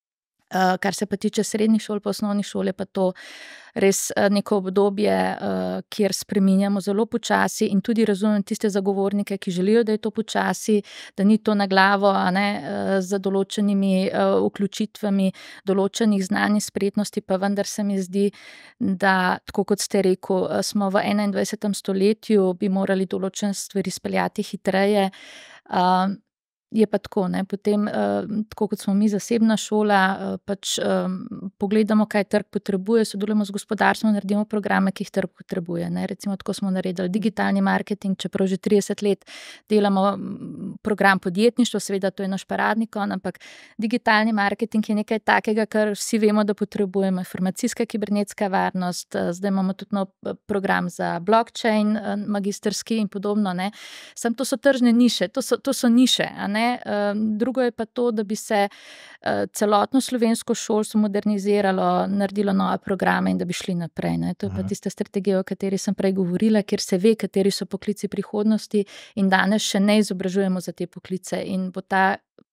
Uh, kar se pa tiče srednjih šol, pa osnovnih šol, je pa to res uh, neko obdobje, uh, kjer spreminjamo zelo počasi in tudi razumem tiste zagovornike, ki želijo, da je to počasi, da ni to na glavo, a ne, uh, z določenimi uh, vključitvami določenih znanj in spretnosti, pa vendar se mi zdi, da, tako kot ste rekel, uh, smo v enaindvajsetem stoletju, bi morali določene stvari speljati hitreje. Uh, Je pa tako, ne, potem, uh, tako kot smo mi zasebna šola, uh, pač um, pogledamo, kaj trg potrebuje, sodelujemo z gospodarstvom, naredimo programe, ki jih trg potrebuje, ne, recimo tako smo naredili digitalni marketing, čeprav že trideset let delamo program podjetništva, seveda to je naš paradni konj, ampak digitalni marketing je nekaj takega, kar vsi vemo, da potrebujemo, informacijska kibernetska varnost, uh, zdaj imamo tudi nov program za blockchain, uh, magistrski in podobno, ne, sam to so tržne niše, to so, to so niše, a ne. Drugo je pa to, da bi se celotno slovensko šolstvo moderniziralo, naredilo nove programe in da bi šli naprej. Ne. To je pa tista strategija, o kateri sem prej govorila, kjer se ve, kateri so poklici prihodnosti in danes še ne izobražujemo za te poklice in bo ta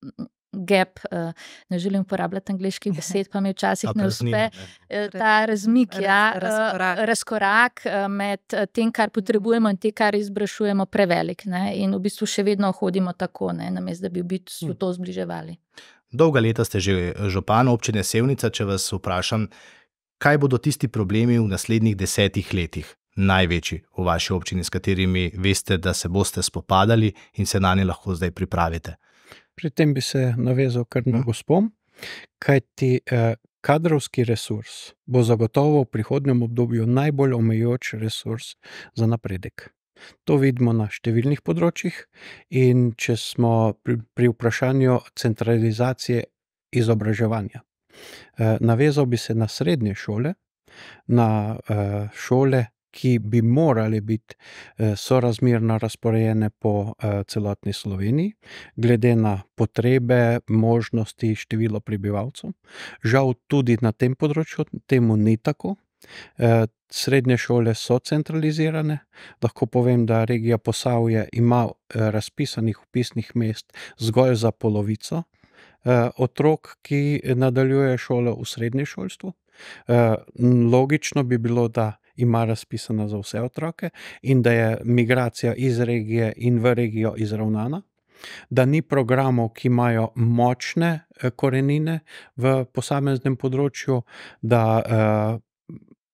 gap, ne želim uporabljati angleških besed, pa mi včasih ne uspe, ta razmik, Raz- ja, razkorak. razkorak med tem, kar potrebujemo in tem, kar izbrašujemo, prevelik, ne, in v bistvu še vedno hodimo tako, ne, namesto da bi v bistvu to zbliževali. Dolga leta ste že župan občine Sevnica, če vas vprašam, kaj bodo tisti problemi v naslednjih desetih letih največji v vaši občini, s katerimi veste, da se boste spopadali in se na nje lahko zdaj pripravite? Pri tem bi se navezal kar na gospom, kajti eh, kadrovski resurs bo zagotovo v prihodnjem obdobju najbolj omejujoč resurs za napredek. To vidimo na številnih področjih in če smo pri, pri vprašanju centralizacije izobraževanja. Eh, navezal bi se na srednje šole, na eh, šole, ki bi morali biti eh, sorazmerno razporejene po eh, celotni Sloveniji, glede na potrebe, možnosti, število prebivalcev. Žal tudi na tem področju temu ni tako. Eh, srednje šole so centralizirane. Lahko povem, da regija Posavje ima eh, razpisanih vpisnih mest zgolj za polovico eh, otrok, ki nadaljuje šolo v srednjem šolstvu. Eh, logično bi bilo, da ima razpisana za vse otroke in da je migracija iz regije in v regijo izravnana, da ni programov, ki imajo močne eh, korenine v posameznem področju, da eh,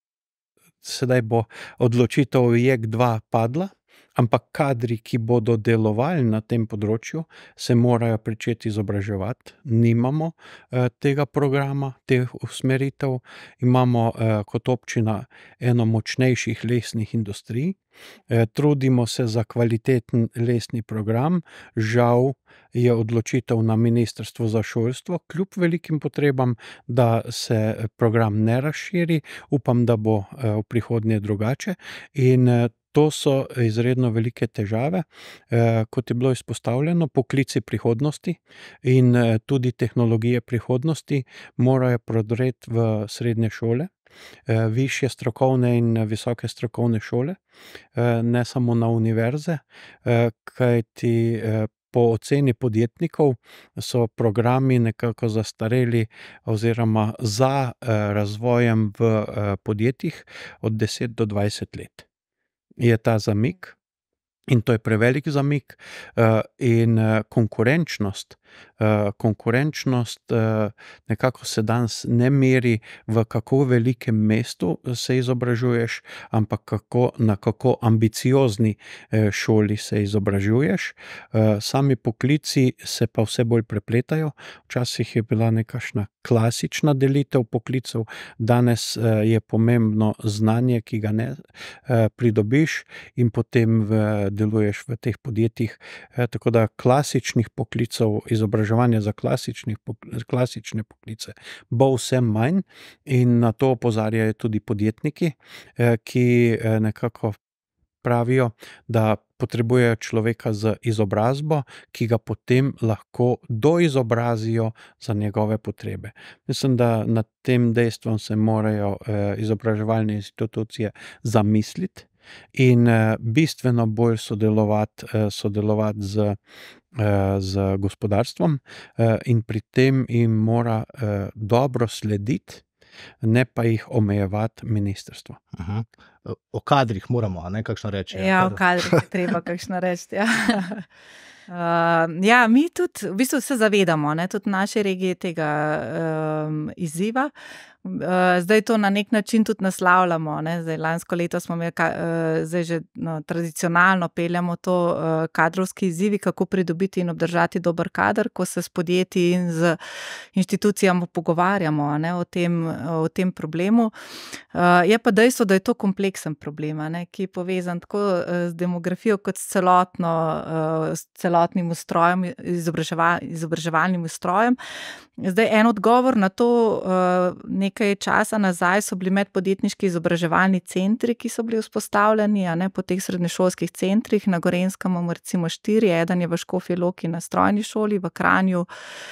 sedaj bo odločitev J E K dva padla, ampak kadri, ki bodo delovali na tem področju, se morajo pričeti izobraževati. Nimamo eh, tega programa, teh usmeritev. Imamo eh, kot občina eno močnejših lesnih industrij. Eh, trudimo se za kvaliteten lesni program. Žal je odločitev na Ministrstvu za šolstvo, kljub velikim potrebam, da se program ne razširi. Upam, da bo eh, v prihodnje drugače. In eh, To so izredno velike težave, eh, kot je bilo izpostavljeno, poklici prihodnosti in eh, tudi tehnologije prihodnosti morajo prodreti v srednje šole, eh, višje strokovne in visoke strokovne šole, eh, ne samo na univerze, eh, kajti eh, po oceni podjetnikov so programi nekako zastareli oziroma za eh, razvojem v eh, podjetjih od deset do dvajset let. Je ta zamik in to je prevelik zamik uh, in uh, konkurenčnost. Uh, konkurenčnost uh, nekako se danes ne meri v kako velikem mestu se izobražuješ, ampak kako, na kako ambiciozni uh, šoli se izobražuješ. Uh, sami poklici se pa vse bolj prepletajo. Včasih je bila nekakšna klasična delitev poklicev, danes uh, je pomembno znanje, ki ga ne uh, pridobiš in potem v, deluješ v teh podjetjih. Uh, tako da klasičnih poklicev, izobraževanje za klasičnih, klasične poklice bo vse manj in na to opozarjajo tudi podjetniki, ki nekako pravijo, da potrebujejo človeka z izobrazbo, ki ga potem lahko doizobrazijo za njegove potrebe. Mislim, da nad tem dejstvom se morajo izobraževalne institucije zamisliti in bistveno bolj sodelovati, sodelovati z z gospodarstvom in pri tem jim mora dobro slediti, ne pa jih omejevati ministrstvo. Aha. O kadrih moramo, a ne kakšno reči. Ja, o kadrih je treba kakšno reči, ja. Uh, ja, mi tudi v bistvu se zavedamo, ne, tudi v naši regiji tega um, izziva. Uh, zdaj to na nek način tudi naslavljamo, ne. Zdaj, lansko leto smo imeli, ka, uh, zdaj že no, tradicionalno peljamo to uh, kadrovski izzivi, kako pridobiti in obdržati dober kader, ko se s podjetji in z inštitucijami pogovarjamo, ne, o tem, o tem problemu. Uh, je pa dejstvo, da je to kompleksen problem, ne, ki je povezan tako uh, z demografijo kot s celotno, uh, s celotnim ustrojem, izobraževa, izobraževalnim ustrojem. Zdaj, en odgovor na to, uh, nekaj časa nazaj so bili medpodjetniški izobraževalni centri, ki so bili vzpostavljeni, a ne, po teh srednješolskih centrih. Na Gorenjskem imamo recimo štiri, eden je v Škofji Loki na strojni šoli, v Kranju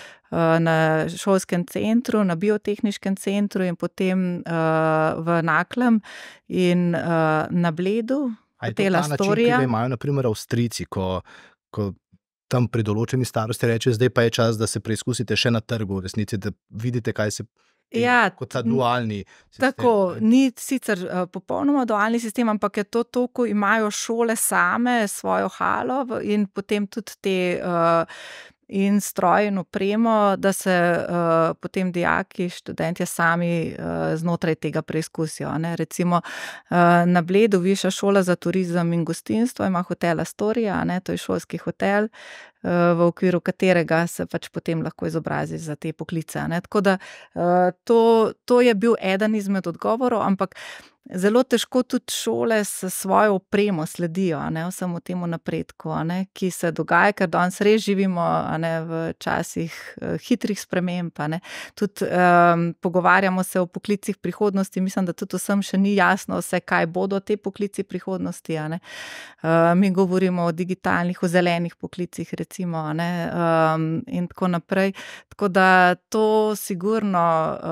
na šolskem centru, na biotehniškem centru in potem uh, v Naklem in uh, na Bledu, hotela Storija. A je to ta način, ki ga imajo na primer Avstrijci, ko, ko tam pri določeni starosti reče, zdaj pa je čas, da se preizkusite še na trgu, v resnici, da vidite, kaj se Ja, kot ta dualni sistem. Tako, ni sicer uh, popolnoma dualni sistem, ampak je to to, ko imajo šole same svojo halo in potem tudi te uh, in stroj in opremo, da se uh, potem dijaki, študentje sami uh, znotraj tega preizkusijo. Ne? Recimo uh, na Bledu Višja šola za turizem in gostinstvo ima hotel Astoria, ne? To je šolski hotel, uh, v okviru katerega se pač potem lahko izobrazi za te poklice. Ne? Tako da uh, to, to je bil eden izmed odgovorov, ampak zelo težko tudi šole s svojo opremo sledijo, ne, vsemu temu napredku, ne, ki se dogaja, ker danes res živimo, ne, v časih uh, hitrih sprememb, ne. Tudi um, pogovarjamo se o poklicih prihodnosti, mislim, da tudi vsem še ni jasno vse, kaj bodo te poklici prihodnosti, ne. Uh, mi govorimo o digitalnih, o zelenih poklicih, recimo, ne, um, in tako naprej. Tako da to sigurno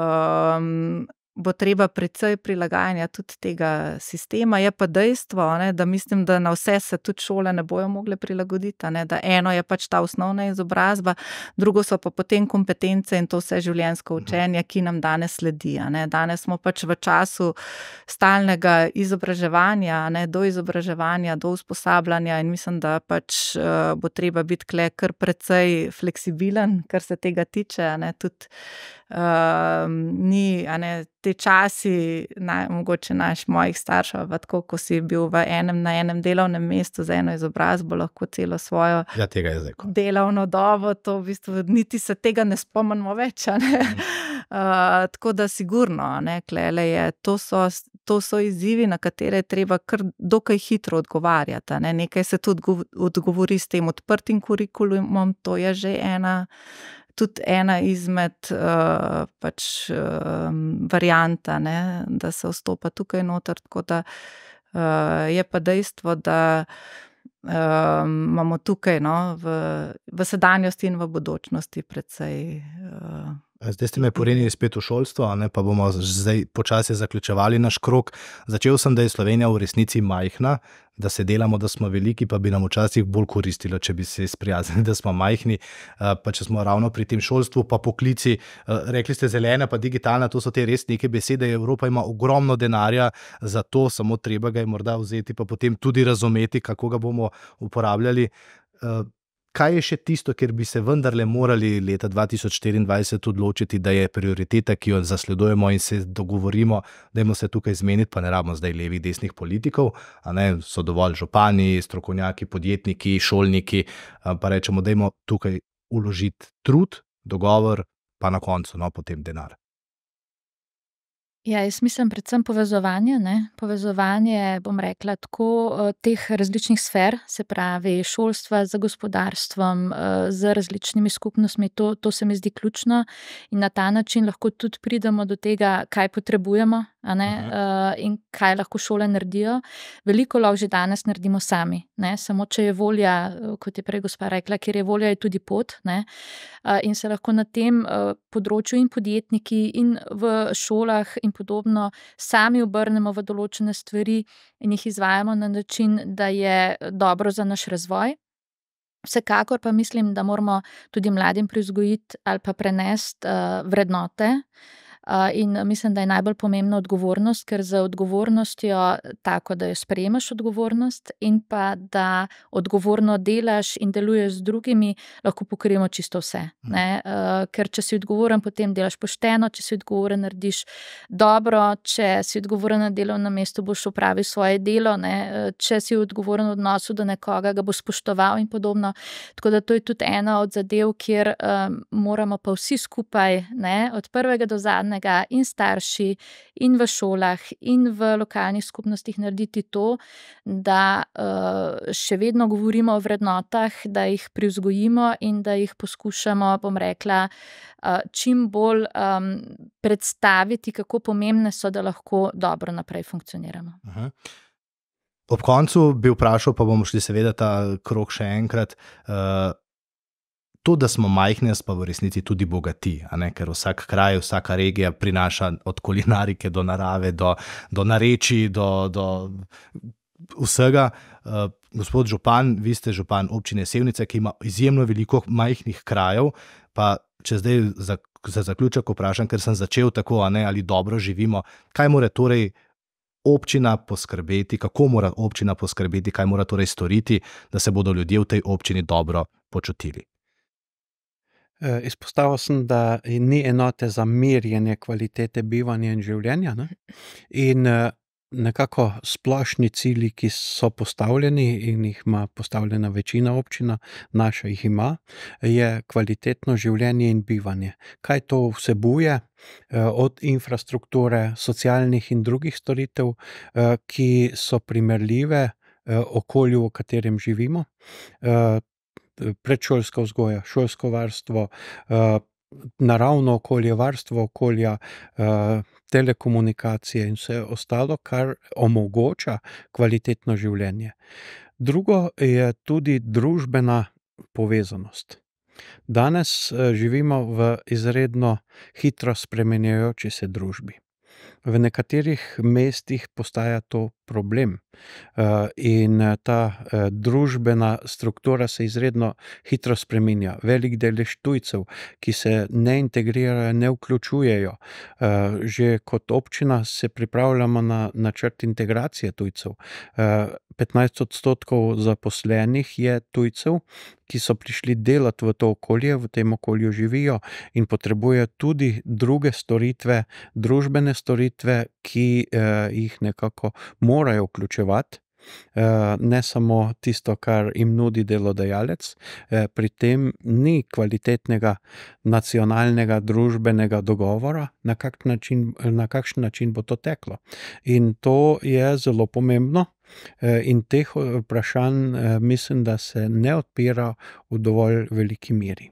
um, bo treba precej prilagajanja tudi tega sistema. Je pa dejstvo, ne, da mislim, da na vse se tudi šole ne bojo mogle prilagoditi, ne, da eno je pač ta osnovna izobrazba, drugo so pa potem kompetence in to vse življenjsko učenje, ki nam danes sledi. Ne. Danes smo pač v času stalnega izobraževanja, ne, do izobraževanja, do usposabljanja in mislim, da pač uh, bo treba biti kle kar precej fleksibilen, kar se tega tiče, ne, tudi Uh, ni, a ne, te časi, naj, mogoče naš mojih staršev, tako, ko si bil v enem, na enem delovnem mestu za eno izobrazbo, lahko celo svojo ja, tega je zdaj, delovno dobo, to v bistvu niti se tega ne spomnimo več. Ne? Mm. Uh, tako da sigurno, ne, klele je, to so, to so izzivi, na katere je treba kar dokaj hitro odgovarjati. Ne? Nekaj se tudi odgovori s tem odprtim kurikulumom, to je že ena tudi ena izmed uh, pač uh, varianta, ne, da se vstopa tukaj noter, tako da uh, je pa dejstvo, da uh, imamo tukaj no, v, v sedanjosti in v bodočnosti precej uh, Zdaj ste me porinili spet v šolstvo, ne, pa bomo zdaj počasi zaključevali naš krog. Začel sem, da je Slovenija v resnici majhna, da se delamo, da smo veliki, pa bi nam včasih bolj koristilo, če bi se sprijaznili, da smo majhni, pa če smo ravno pri tem šolstvu, pa poklici. Rekli ste zelena, pa digitalna, to so te res neke besede. Evropa ima ogromno denarja za to, samo treba ga je morda vzeti, pa potem tudi razumeti, kako ga bomo uporabljali. Kaj je še tisto, kjer bi se vendarle morali leta dva tisoč štiriindvajset odločiti, da je prioriteta, ki jo zasledujemo in se dogovorimo, dajmo se tukaj zmeniti, pa ne rabimo zdaj levih, desnih politikov, a ne, so dovolj župani, strokovnjaki, podjetniki, šolniki, pa rečemo, dajmo tukaj vložiti trud, dogovor, pa na koncu, no, potem denar. Ja, jaz mislim predvsem povezovanje, ne? Povezovanje, bom rekla, tako teh različnih sfer, se pravi šolstva z gospodarstvom, z različnimi skupnostmi, to, to se mi zdi ključno in na ta način lahko tudi pridemo do tega, kaj potrebujemo, a ne? Uh, in kaj lahko šole naredijo. Veliko lahko že danes naredimo sami, ne? Samo če je volja, kot je prej gospa rekla, kjer je volja, je tudi pot, ne? Uh, in se lahko na tem uh, področju in podjetniki in v šolah in podobno sami obrnemo v določene stvari in jih izvajamo na način, da je dobro za naš razvoj. Vsekakor pa mislim, da moramo tudi mladim privzgojiti ali pa prenesti uh, vrednote. Uh, in mislim, da je najbolj pomembna odgovornost, ker za odgovornostjo tako, da jo sprejemaš odgovornost in pa da odgovorno delaš in deluješ z drugimi, lahko pokrijemo čisto vse. Ne? Uh, ker če si odgovoren, potem delaš pošteno, če si odgovoren, narediš dobro, če si odgovoren na delovnem mestu, boš opravil svoje delo, ne? Če si odgovoren v odnosu do nekoga, ga boš spoštoval in podobno. Tako da to je tudi ena od zadev, kjer um, moramo pa vsi skupaj, ne? Od prvega do zadnjega in starši, in v šolah, in v lokalnih skupnostih narediti to, da uh, še vedno govorimo o vrednotah, da jih privzgojimo in da jih poskušamo, bom rekla, uh, čim bolj um, predstaviti, kako pomembne so, da lahko dobro naprej funkcioniramo. Aha. Ob koncu bi vprašal, pa bomo šli seveda ta krog še enkrat, uh, to, da smo majhni, pa v resnici tudi bogati, a ne? Ker vsak kraj, vsaka regija prinaša od kulinarike do narave, do, do narečij, do, do vsega. gospod župan, vi ste župan občine Sevnica, ki ima izjemno veliko majhnih krajev, pa če zdaj za, za zaključek vprašam, ker sem začel tako, a ne, ali dobro živimo, kaj mora torej občina poskrbeti, kako mora občina poskrbeti, kaj mora torej storiti, da se bodo ljudje v tej občini dobro počutili? Izpostavil sem, da ni enote za merjenje kvalitete bivanja in življenja, ne? In nekako splošni cilji, ki so postavljeni in jih ima postavljena večina občina, naša jih ima, je kvalitetno življenje in bivanje. Kaj to vsebuje? Od infrastrukture, socialnih in drugih storitev, ki so primerljive okolju, v katerem živimo, predšolska vzgoja, šolsko varstvo, naravno okolje, varstvo okolja, telekomunikacije in vse ostalo, kar omogoča kvalitetno življenje. Drugo je tudi družbena povezanost. Danes živimo v izredno hitro spremenjajoči se družbi. V nekaterih mestih postaja to problem in ta družbena struktura se izredno hitro spreminja. Velik delež tujcev, ki se ne integrirajo, ne vključujejo. Že kot občina se pripravljamo na načrt integracije tujcev. petnajst odstotkov zaposlenih je tujcev, ki so prišli delati v to okolje, v tem okolju živijo in potrebujejo tudi druge storitve, družbene storitve, ki eh, jih nekako morajo vključevati. Ne samo tisto, kar jim nudi delodajalec, pri tem ni kvalitetnega nacionalnega družbenega dogovora, na kak način, na kakšen način bo to teklo. In to je zelo pomembno. In teh vprašanj mislim, da se ne odpira v dovolj veliki meri.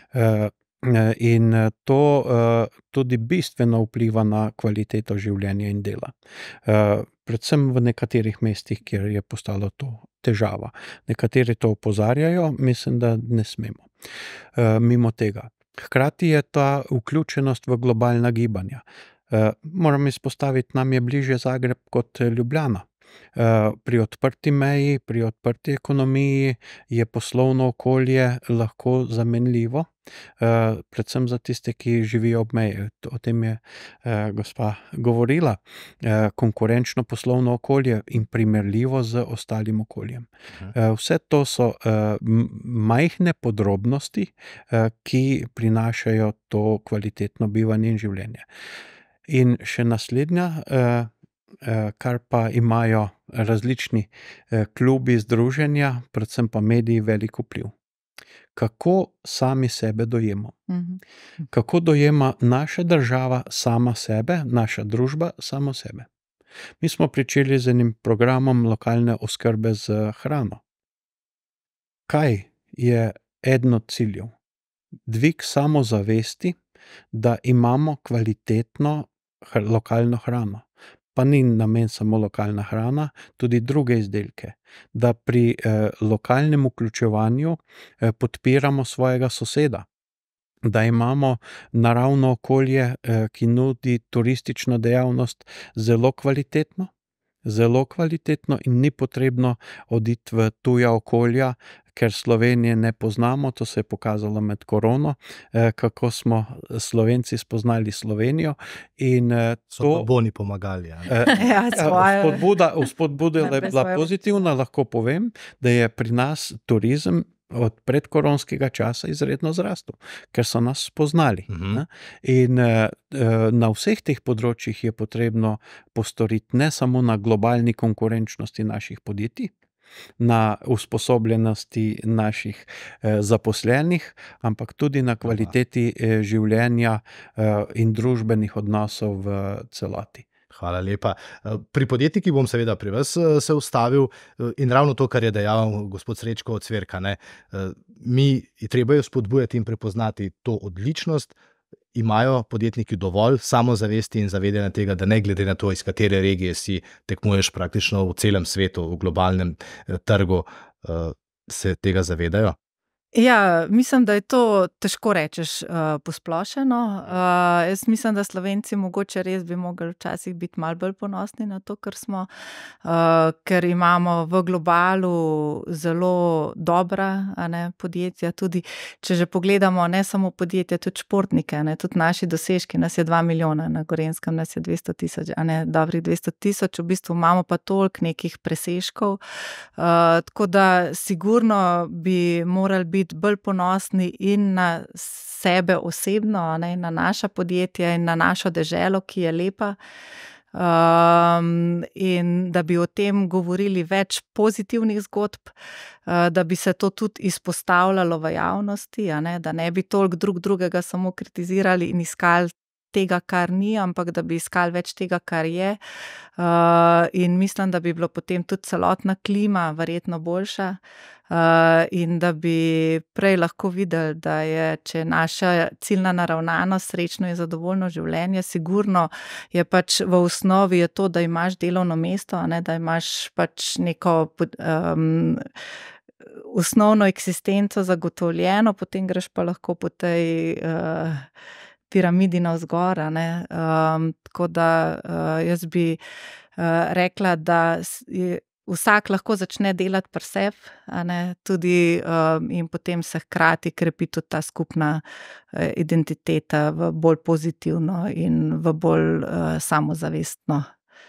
In to tudi bistveno vpliva na kvaliteto življenja in dela. Predvsem v nekaterih mestih, kjer je postalo to težava. Nekateri to opozarjajo, mislim, da ne smemo. Mimo tega. Hkrati je ta vključenost v globalna gibanja. Moram izpostaviti, nam je bližje Zagreb kot Ljubljana. Pri odprti meji, pri odprti ekonomiji je poslovno okolje lahko zamenljivo, predvsem za tiste, ki živijo ob meji. O tem je gospa govorila. Konkurenčno poslovno okolje in primerljivo z ostalim okoljem. Vse to so majhne podrobnosti, ki prinašajo to kvalitetno bivanje in življenje. In še naslednja, kar pa imajo različni klubi, združenja, predvsem pa mediji velik vpliv. Kako sami sebe dojemo? Mm-hmm. Kako dojema naša država sama sebe, naša družba samo sebe? Mi smo pričeli z enim programom lokalne oskrbe z hrano. Kaj je eden od ciljev? Dvig samozavesti, da imamo kvalitetno lokalno hrano. Pa ni namen samo lokalna hrana, tudi druge izdelke. Da pri eh, lokalnem vključevanju eh, podpiramo svojega soseda. Da imamo naravno okolje, eh, ki nudi turistično dejavnost zelo kvalitetno, zelo kvalitetno in ni potrebno oditi v tuja okolja, ker Slovenije ne poznamo. To se je pokazalo med korono, eh, kako smo Slovenci spoznali Slovenijo. In, eh, so to, pa boni pomagali. Ja. Eh, Ja, svoje. spodbuda, spodbuda je bila svoje. pozitivna, lahko povem, da je pri nas turizem od predkoronskega časa izredno zrastel, ker so nas spoznali. Mhm. In eh, na vseh teh področjih je potrebno postoriti ne samo na globalni konkurenčnosti naših podjetij, na usposobljenosti naših eh, zaposlenih, ampak tudi na kvaliteti eh, življenja eh, in družbenih odnosov v celoti. Hvala lepa. Pri podjetnikih bom seveda pri vas se ustavil in ravno to, kar je dejal gospod Srečko Cverka, ne, mi treba jo spodbujati in prepoznati to odličnost. Imajo podjetniki dovolj samozavesti in zavedanja tega, da ne glede na to, iz katere regije si tekmuješ praktično v celem svetu, v globalnem trgu, se tega zavedajo? Ja, mislim, da je to težko rečeš uh, posplošeno. Uh, jaz mislim, da Slovenci mogoče res bi mogli včasih biti malo bolj ponosni na to, kar smo, uh, ker imamo v globalu zelo dobra a ne, podjetja. Tudi, če že pogledamo, ne samo podjetja, tudi športnike, a ne, tudi naši dosežki, nas je dva milijona, na Gorenjskem nas je dvesto tisoč, a ne, dobrih dvesto tisoč, v bistvu imamo pa toliko nekih presežkov. Uh, tako da sigurno bi morali biti biti bolj ponosni in na sebe osebno, ne, na naša podjetja in na našo deželo, ki je lepa. Um, in da bi o tem govorili več pozitivnih zgodb, uh, da bi se to tudi izpostavljalo v javnosti, a ne, da ne bi toliko drug drugega samo kritizirali in iskali tega, kar ni, ampak da bi iskali več tega, kar je. Uh, in mislim, da bi bilo potem tudi celotna klima verjetno boljša. Uh, in da bi prej lahko videli, da je, če je naša ciljna naravnanost, srečno in zadovoljno življenje, sigurno je pač v osnovi je to, da imaš delovno mesto, a ne, da imaš pač neko um, osnovno eksistenco zagotovljeno, potem greš pa lahko po tej uh, piramidi navzgor, a ne. Um, tako da uh, jaz bi uh, rekla, da je vsak lahko začne delati pri sebi, a ne, tudi um, in potem se hkrati krepi tudi ta skupna uh, identiteta v bolj pozitivno in v bolj uh, samozavestno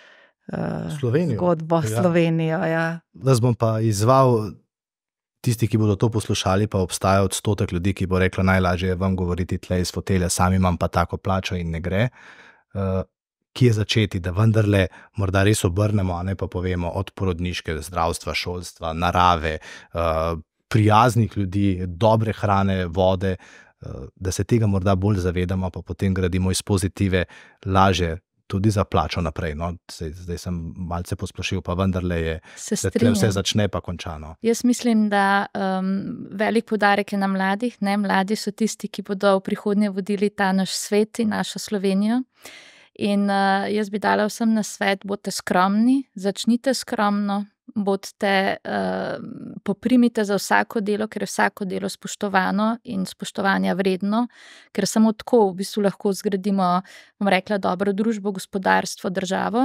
uh, zgodbo ja. Slovenijo. Ja. Vas bom pa izzval, tisti, ki bodo to poslušali, pa obstaja odstotek ljudi, ki bo rekla, najlažje je vam govoriti tle iz fotelja, sami imam pa tako plačo in ne gre. Uh, Kje začeti, da vendarle morda res obrnemo, a ne pa povemo od porodniške, zdravstva, šolstva, narave, prijaznih ljudi, dobre hrane, vode, da se tega morda bolj zavedamo, pa potem gradimo iz pozitive lažje tudi za plačo naprej. No, zdaj, zdaj sem malce posplošil, pa vendarle je, Se se tle vse strinjam. začne pa končano. Jaz mislim, da um, velik poudarek je na mladih. Ne? Mladi so tisti, ki bodo v prihodnje vodili ta naš svet in našo Slovenijo. In uh, jaz bi dala vsem na svet, bodite skromni, začnite skromno, bodite, uh, poprimite za vsako delo, ker je vsako delo spoštovano in spoštovanja vredno, ker samo tako v bistvu lahko zgradimo, bom rekla, dobro družbo, gospodarstvo, državo.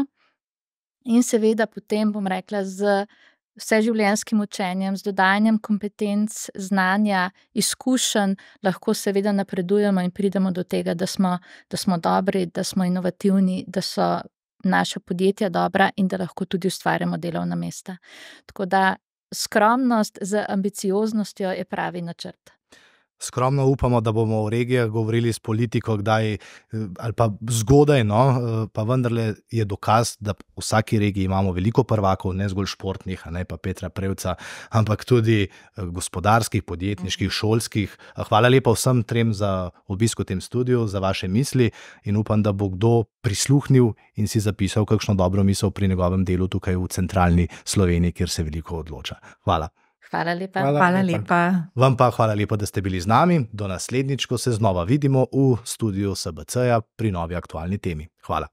In seveda potem, bom rekla, z vseživljenjskim učenjem, z dodajanjem kompetenc, znanja, izkušenj, lahko seveda napredujemo in pridemo do tega, da smo, da smo dobri, da smo inovativni, da so naša podjetja dobra in da lahko tudi ustvarjamo delovna mesta. Tako da skromnost z ambicioznostjo je pravi načrt. Skromno upamo, da bomo v regijah govorili s politiko kdaj ali pa zgodaj, no, pa vendarle je dokaz, da v vsaki regiji imamo veliko prvakov, ne zgolj športnih, a ne pa Petra Prevca, ampak tudi gospodarskih, podjetniških, šolskih. Hvala lepa vsem trem za obisk v tem studiu, za vaše misli in upam, da bo kdo prisluhnil in si zapisal kakšno dobro misel pri njegovem delu tukaj v centralni Sloveniji, kjer se veliko odloča. Hvala. Hvala lepa. Hvala. Hvala lepa. Vam pa hvala lepa, da ste bili z nami. Do naslednjič, ko se znova vidimo v studiu S B C-ja pri novi aktualni temi. Hvala.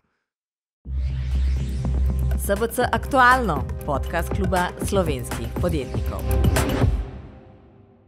S B C Aktualno, podcast kluba slovenskih podjetnikov.